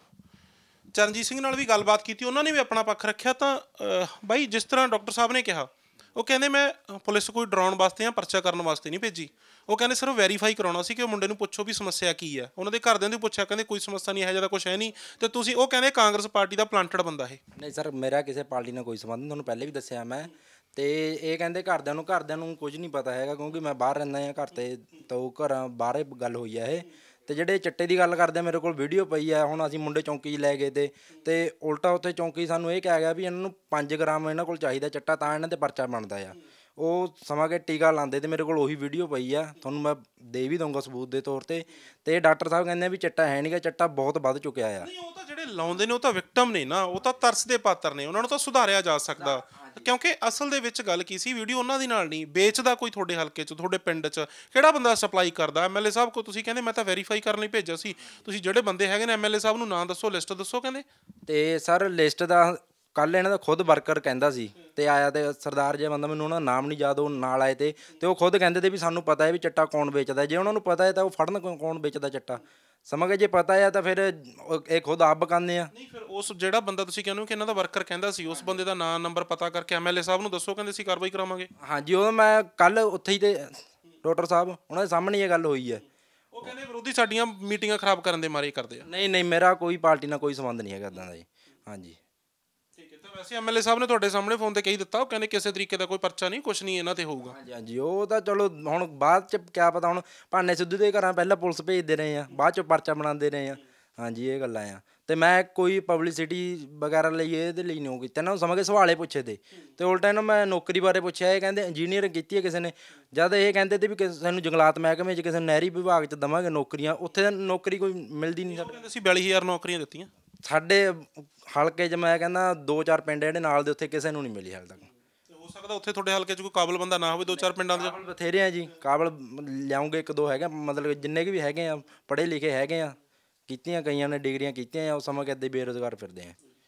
ਚਰਨਜੀਤ ਸਿੰਘ ਨਾਲ ਵੀ ਗੱਲਬਾਤ ਕੀਤੀ, ਉਹਨਾਂ ਨੇ ਵੀ ਆਪਣਾ ਪੱਖ ਰੱਖਿਆ। ਤਾਂ ਬਾਈ ਜਿਸ ਤਰ੍ਹਾਂ ਡਾਕਟਰ ਸਾਹਿਬ ਨੇ ਕਿਹਾ, ਉਹ ਕਹਿੰਦੇ ਮੈਂ ਪੁਲਿਸ ਕੋਈ ਡਰਾਉਣ ਵਾਸਤੇ ਜਾਂ ਪਰਚਾ ਕਰਨ ਵਾਸਤੇ ਨਹੀਂ ਭੇਜੀ, ਉਹ ਕਹਿੰਦੇ ਸਿਰਫ ਵੈਰੀਫਾਈ ਕਰਾਉਣਾ ਸੀ ਕਿ ਉਹ ਮੁੰਡੇ ਨੂੰ ਪੁੱਛੋ ਵੀ ਸਮੱਸਿਆ ਕੀ ਹੈ। ਉਹਨਾਂ ਦੇ ਘਰਦਿਆਂ ਨੂੰ ਪੁੱਛਿਆ, ਕਹਿੰਦੇ ਕੋਈ ਸਮੱਸਿਆ ਨਹੀਂ, ਇਹੋ ਜਿਹਾ ਕੁਛ ਹੈ ਨਹੀਂ। ਅਤੇ ਤੁਸੀਂ, ਉਹ ਕਹਿੰਦੇ ਕਾਂਗਰਸ ਪਾਰਟੀ ਦਾ ਪਲਾਂਟਡ ਬੰਦਾ ਇਹ। ਨਹੀਂ ਸਰ, ਮੇਰਾ ਕਿਸੇ ਪਾਰਟੀ ਨਾਲ ਕੋਈ ਸੰਬੰਧ ਨਹੀਂ, ਤੁਹਾਨੂੰ ਪਹਿਲੇ ਵੀ ਦੱਸਿਆ ਮੈਂ। ਅਤੇ ਇਹ ਕਹਿੰਦੇ ਘਰਦਿਆਂ ਨੂੰ ਘਰਦਿਆਂ ਨੂੰ ਕੁਝ ਨਹੀਂ ਪਤਾ ਹੈਗਾ, ਕਿਉਂਕਿ ਮੈਂ ਬਾਹਰ ਰਹਿੰਦਾ ਹਾਂ ਘਰ 'ਤੇ, ਤਾਂ ਉਹ ਘਰਾਂ ਬਾਹਰ ਗੱਲ ਹੋਈ ਹੈ ਇਹ। ਅਤੇ ਜਿਹੜੇ ਚਿੱਟੇ ਦੀ ਗੱਲ ਕਰਦੇ ਆ, ਮੇਰੇ ਕੋਲ ਵੀਡੀਓ ਪਈ ਆ। ਹੁਣ ਅਸੀਂ ਮੁੰਡੇ ਚੌਂਕੀ 'ਚ ਲੈ ਗਏ ਤੇ ਅਤੇ ਉਲਟਾ ਉੱਥੇ ਚੌਂਕੀ ਸਾਨੂੰ ਇਹ ਕਿਹਾ ਗਿਆ ਵੀ ਇਹਨਾਂ ਨੂੰ ਪੰਜ ਗ੍ਰਾਮ ਇਹਨਾਂ ਕੋਲ ਚਾਹੀਦਾ ਚਿੱਟਾ, ਤਾਂ ਇਹਨਾਂ 'ਤੇ ਪਰਚਾ ਬਣਦਾ ਆ। ਉਹ ਸਮਾਂ ਕੇ ਟੀਕਾ ਲਾਉਂਦੇ, ਅਤੇ ਮੇਰੇ ਕੋਲ ਉਹੀ ਵੀਡੀਓ ਪਈ ਆ, ਤੁਹਾਨੂੰ ਮੈਂ ਦੇ ਵੀ ਦਊਂਗਾ ਸਬੂਤ ਦੇ ਤੌਰ 'ਤੇ। ਅਤੇ ਡਾਕਟਰ ਸਾਹਿਬ ਕਹਿੰਦੇ ਵੀ ਚਿੱਟਾ ਹੈ ਨਹੀਂ ਗਾ, ਚਿੱਟਾ ਬਹੁਤ ਵੱਧ ਚੁੱਕਿਆ ਆ। ਨਹੀਂ, ਉਹ ਤਾਂ ਜਿਹੜੇ ਲਾਉਂਦੇ ਨੇ ਉਹ ਤਾਂ ਵਿਕਟਮ ਨੇ ਨਾ, ਉਹ ਤਾਂ ਤਰਸ ਦੇ ਪਾਤਰ ਨੇ, ਉਹਨਾਂ ਨੂੰ ਤਾਂ ਸੁਧਾਰਿਆ ਜਾ ਸਕਦਾ। ਕਿਉਂਕਿ ਅਸਲ ਦੇ ਵਿੱਚ ਗੱਲ ਕੀ ਸੀ, ਵੀਡੀਓ ਉਹਨਾਂ ਦੀ ਨਾਲ ਨਹੀਂ, ਵੇਚਦਾ ਕੋਈ ਤੁਹਾਡੇ ਹਲਕੇ 'ਚ, ਤੁਹਾਡੇ ਪਿੰਡ 'ਚ ਕਿਹੜਾ ਬੰਦਾ ਸਪਲਾਈ ਕਰਦਾ? ਐਮਐਲਏ ਸਾਹਿਬ ਕੋ ਤੁਸੀਂ ਕਹਿੰਦੇ ਮੈਂ ਤਾਂ ਵੈਰੀਫਾਈ ਕਰਨ ਲਈ ਭੇਜਿਆ ਸੀ, ਤੁਸੀਂ ਜਿਹੜੇ ਬੰਦੇ ਹੈਗੇ ਨੇ ਐਮਐਲਏ ਸਾਹਿਬ ਨੂੰ ਨਾਂ ਦੱਸੋ, ਲਿਸਟ ਦੱਸੋ ਕਹਿੰਦੇ। ਅਤੇ ਸਰ ਲਿਸਟ ਦਾ ਕੱਲ੍ਹ ਇਹਨਾਂ ਦਾ ਖੁਦ ਵਰਕਰ ਕਹਿੰਦਾ ਸੀ, ਅਤੇ ਆਇਆ ਅਤੇ ਸਰਦਾਰ ਜਿਹਾ ਬੰਦਾ, ਮੈਨੂੰ ਉਹਨਾਂ ਦਾ ਨਾਮ ਨਹੀਂ ਯਾਦ, ਉਹ ਨਾਲ ਆਏ ਤੇ ਅਤੇ ਉਹ ਖੁਦ ਕਹਿੰਦੇ ਤੇ ਵੀ ਸਾਨੂੰ ਪਤਾ ਹੈ ਵੀ ਚਿੱਟਾ ਕੌਣ ਵੇਚਦਾ। ਜੇ ਉਹਨਾਂ ਨੂੰ ਪਤਾ ਹੈ ਤਾਂ ਉਹ ਫੜਨ ਕੌਣ ਵੇਚਦਾ ਚਿੱਟਾ, ਸਮਝ ਗਏ? ਜੇ ਪਤਾ ਆ ਤਾਂ ਫਿਰ ਇਹ ਖੁਦ ਆਪ ਬਕਾਉਂਦੇ ਆ। ਨਹੀਂ, ਫਿਰ ਉਸ ਜਿਹੜਾ ਬੰਦਾ ਤੁਸੀਂ ਕਹਿੰਦੇ ਹੋ ਕਿ ਇਹਨਾਂ ਦਾ ਵਰਕਰ ਕਹਿੰਦਾ ਸੀ, ਉਸ ਬੰਦੇ ਦਾ ਨਾਂ ਨੰਬਰ ਪਤਾ ਕਰਕੇ ਐਮਐਲਏ ਸਾਹਿਬ ਨੂੰ ਦੱਸੋ, ਕਹਿੰਦੇ ਸੀ ਕਾਰਵਾਈ ਕਰਾਵਾਂਗੇ। ਹਾਂਜੀ, ਉਹ ਮੈਂ ਕੱਲ੍ਹ ਉੱਥੇ ਹੀ ਤੇ ਡਾਕਟਰ ਸਾਹਿਬ ਉਹਨਾਂ ਦੇ ਸਾਹਮਣੇ ਇਹ ਗੱਲ ਹੋਈ ਹੈ। ਉਹ ਕਹਿੰਦੇ ਵਿਰੋਧੀ ਸਾਡੀਆਂ ਮੀਟਿੰਗਾਂ ਖਰਾਬ ਕਰਨ ਦੇ ਮਾਰੇ ਕਰਦੇ ਆ। ਨਹੀਂ ਨਹੀਂ, ਮੇਰਾ ਕੋਈ ਪਾਰਟੀ ਨਾਲ ਕੋਈ ਸੰਬੰਧ ਨਹੀਂ ਹੈਗਾ ਇੱਦਾਂ ਦਾ ਜੀ। ਹਾਂਜੀ ਠੀਕ ਹੈ। ਤਾਂ ਵੈਸੇ ਐਮਐਲਏ ਸਾਹਿਬ ਨੇ ਤੁਹਾਡੇ ਸਾਹਮਣੇ ਫੋਨ 'ਤੇ ਕਹੀ ਦਿੱਤਾ, ਉਹ ਕਹਿੰਦੇ ਕਿਸੇ ਤਰੀਕੇ ਦਾ ਕੋਈ ਪਰਚਾ ਨਹੀਂ, ਕੁਛ ਨਹੀਂ ਇਹਨਾਂ 'ਤੇ ਹੋਊਗਾ। ਹਾਂਜੀ ਹਾਂਜੀ, ਉਹ ਤਾਂ ਚਲੋ ਹੁਣ ਬਾਅਦ 'ਚ ਕਿਆ ਪਤਾ, ਹੁਣ ਭਾਨੇ ਸਿੱਧੂ ਦੇ ਘਰਾਂ ਪਹਿਲਾਂ ਪੁਲਿਸ ਭੇਜਦੇ ਰਹੇ ਆ, ਬਾਅਦ 'ਚ ਪਰਚਾ ਬਣਾਉਂਦੇ ਰਹੇ ਆ। ਹਾਂਜੀ, ਇਹ ਗੱਲਾਂ ਆ। ਅਤੇ ਮੈਂ ਕੋਈ ਪਬਲਿਸਿਟੀ ਵਗੈਰਾ ਲਈ ਇਹਦੇ ਲਈ ਨਹੀਂ ਉਹ ਕੀਤਾ, ਇਹਨਾਂ ਨੂੰ ਸਮਝ ਕੇ ਸਵਾਲੇ ਪੁੱਛੇ ਤੇ ਅਤੇ ਉਲਟਾ ਇਹਨਾਂ ਮੈਂ ਨੌਕਰੀ ਬਾਰੇ ਪੁੱਛਿਆ, ਇਹ ਕਹਿੰਦੇ ਇੰਜੀਨੀਅਰ ਕੀਤੀ ਹੈ ਕਿਸੇ ਨੇ, ਜਦ ਇਹ ਕਹਿੰਦੇ ਤੇ ਵੀ ਕਿਸੇ ਨੂੰ ਜੰਗਲਾਤ ਮਹਿਕਮੇ 'ਚ, ਕਿਸੇ ਨੂੰ ਨਹਿਰੀ ਵਿਭਾਗ 'ਚ ਦੇਵਾਂਗੇ ਨੌਕਰੀਆਂ, ਉੱਥੇ ਨੌਕਰੀ ਕੋਈ ਮਿਲਦੀ ਨਹੀਂ। ਸਾਡੇ ਅਸੀਂ ਬਿਆਲੀ ਹਜ਼ਾਰ ਨੌਕਰੀਆਂ ਦਿੱਤੀਆਂ ਸਾਡੇ ਹਲਕੇ 'ਚ, ਮੈਂ ਕਹਿੰਦਾ ਦੋ ਚਾਰ ਪਿੰਡ ਜਿਹੜੇ ਨਾਲ ਦੇ, ਉੱਥੇ ਕਿਸੇ ਨੂੰ ਨਹੀਂ ਮਿਲੀ ਹਾਲੇ ਤੱਕ। ਹੋ ਸਕਦਾ ਉੱਥੇ ਤੁਹਾਡੇ ਹਲਕੇ 'ਚ ਕੋਈ ਕਾਬਲ ਬੰਦਾ ਨਾ ਹੋਵੇ, ਦੋ ਚਾਰ ਪਿੰਡਾਂ ਦੇ ਬਥੇਰੇ ਆ ਜੀ, ਕਾਬਲ ਲਿਆਉਂਗੇ, ਇੱਕ ਦੋ ਹੈਗੇ, ਮਤਲਬ ਜਿੰਨੇ ਕੁ ਵੀ ਹੈਗੇ ਆ ਪੜ੍ਹੇ ਲਿਖੇ ਹੈਗੇ ਆ, ਕੀਤੀਆਂ ਕਈਆਂ ਨੇ ਡਿਗਰੀਆਂ ਕੀਤੀਆਂ ਆ, ਉਹ ਸਮਾਂ ਕਿ ਇੱਦਾਂ ਬੇਰੁਜ਼ਗਾਰ ਫਿਰਦੇ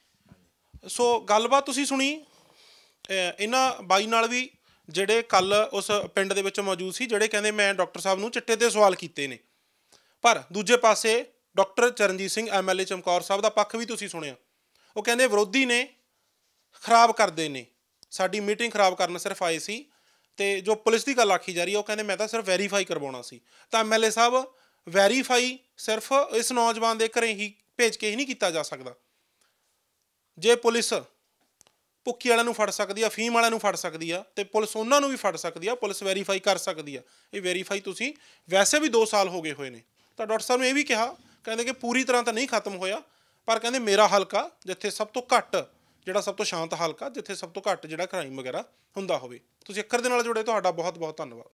ਆ। ਸੋ ਗੱਲਬਾਤ ਤੁਸੀਂ ਸੁਣੀ ਇਹਨਾਂ ਬਾਈ ਨਾਲ ਵੀ, ਜਿਹੜੇ ਕੱਲ੍ਹ ਉਸ ਪਿੰਡ ਦੇ ਵਿੱਚ ਮੌਜੂਦ ਸੀ, ਜਿਹੜੇ ਕਹਿੰਦੇ ਮੈਂ ਡਾਕਟਰ ਸਾਹਿਬ ਨੂੰ ਚਿੱਟੇ 'ਤੇ ਸਵਾਲ ਕੀਤੇ ਨੇ। ਪਰ ਦੂਜੇ ਪਾਸੇ ਡਾਕਟਰ ਚਰਨਜੀਤ ਸਿੰਘ ਐਮਐਲਏ ਚਮਕੌਰ ਸਾਹਿਬ ਦਾ ਪੱਖ ਵੀ ਤੁਸੀਂ ਸੁਣਿਆ। ਉਹ ਕਹਿੰਦੇ ਵਿਰੋਧੀ ਨੇ, ਖਰਾਬ ਕਰਦੇ ਨੇ, ਸਾਡੀ ਮੀਟਿੰਗ ਖਰਾਬ ਕਰਨ ਸਿਰਫ ਆਏ ਸੀ। ਅਤੇ ਜੋ ਪੁਲਿਸ ਦੀ ਗੱਲ ਆਖੀ ਜਾ ਰਹੀ ਹੈ, ਉਹ ਕਹਿੰਦੇ ਮੈਂ ਤਾਂ ਸਿਰਫ ਵੈਰੀਫਾਈ ਕਰਵਾਉਣਾ ਸੀ। ਤਾਂ ਐਮਐਲਏ ਸਾਹਿਬ, ਵੈਰੀਫਾਈ ਸਿਰਫ ਇਸ ਨੌਜਵਾਨ ਦੇ ਘਰੇ ਹੀ ਭੇਜ ਕੇ ਹੀ ਨਹੀਂ ਕੀਤਾ ਜਾ ਸਕਦਾ। ਜੇ ਪੁਲਿਸ ਭੁੱਕੀ ਵਾਲਿਆਂ ਨੂੰ ਫੜ ਸਕਦੀ ਆ, ਫੀਮ ਵਾਲਿਆਂ ਨੂੰ ਫੜ ਸਕਦੀ ਆ, ਅਤੇ ਪੁਲਿਸ ਉਹਨਾਂ ਨੂੰ ਵੀ ਫੜ ਸਕਦੀ ਆ, ਪੁਲਿਸ ਵੈਰੀਫਾਈ ਕਰ ਸਕਦੀ ਆ। ਇਹ ਵੈਰੀਫਾਈ ਤੁਸੀਂ ਵੈਸੇ ਵੀ ਦੋ ਸਾਲ ਹੋ ਗਏ ਹੋਏ ਨੇ। ਤਾਂ ਡਾਕਟਰ ਸਾਹਿਬ ਨੇ ਇਹ ਵੀ ਕਿਹਾ, ਕਹਿੰਦੇ ਕਿ ਪੂਰੀ ਤਰ੍ਹਾਂ ਤਾਂ ਨਹੀਂ ਖਤਮ ਹੋਇਆ, ਪਰ ਕਹਿੰਦੇ ਮੇਰਾ ਹਲਕਾ ਜਿੱਥੇ ਸਭ ਤੋਂ ਘੱਟ, ਜਿਹੜਾ ਸਭ ਤੋਂ ਸ਼ਾਂਤ ਹਲਕਾ, ਜਿੱਥੇ ਸਭ ਤੋਂ ਘੱਟ ਜਿਹੜਾ ਕ੍ਰਾਈਮ ਵਗੈਰਾ ਹੁੰਦਾ ਹੋਵੇ। ਤੁਸੀਂ ਅੱਖਰ ਦੇ ਨਾਲ ਜੁੜੇ, ਤੁਹਾਡਾ ਬਹੁਤ ਬਹੁਤ ਧੰਨਵਾਦ।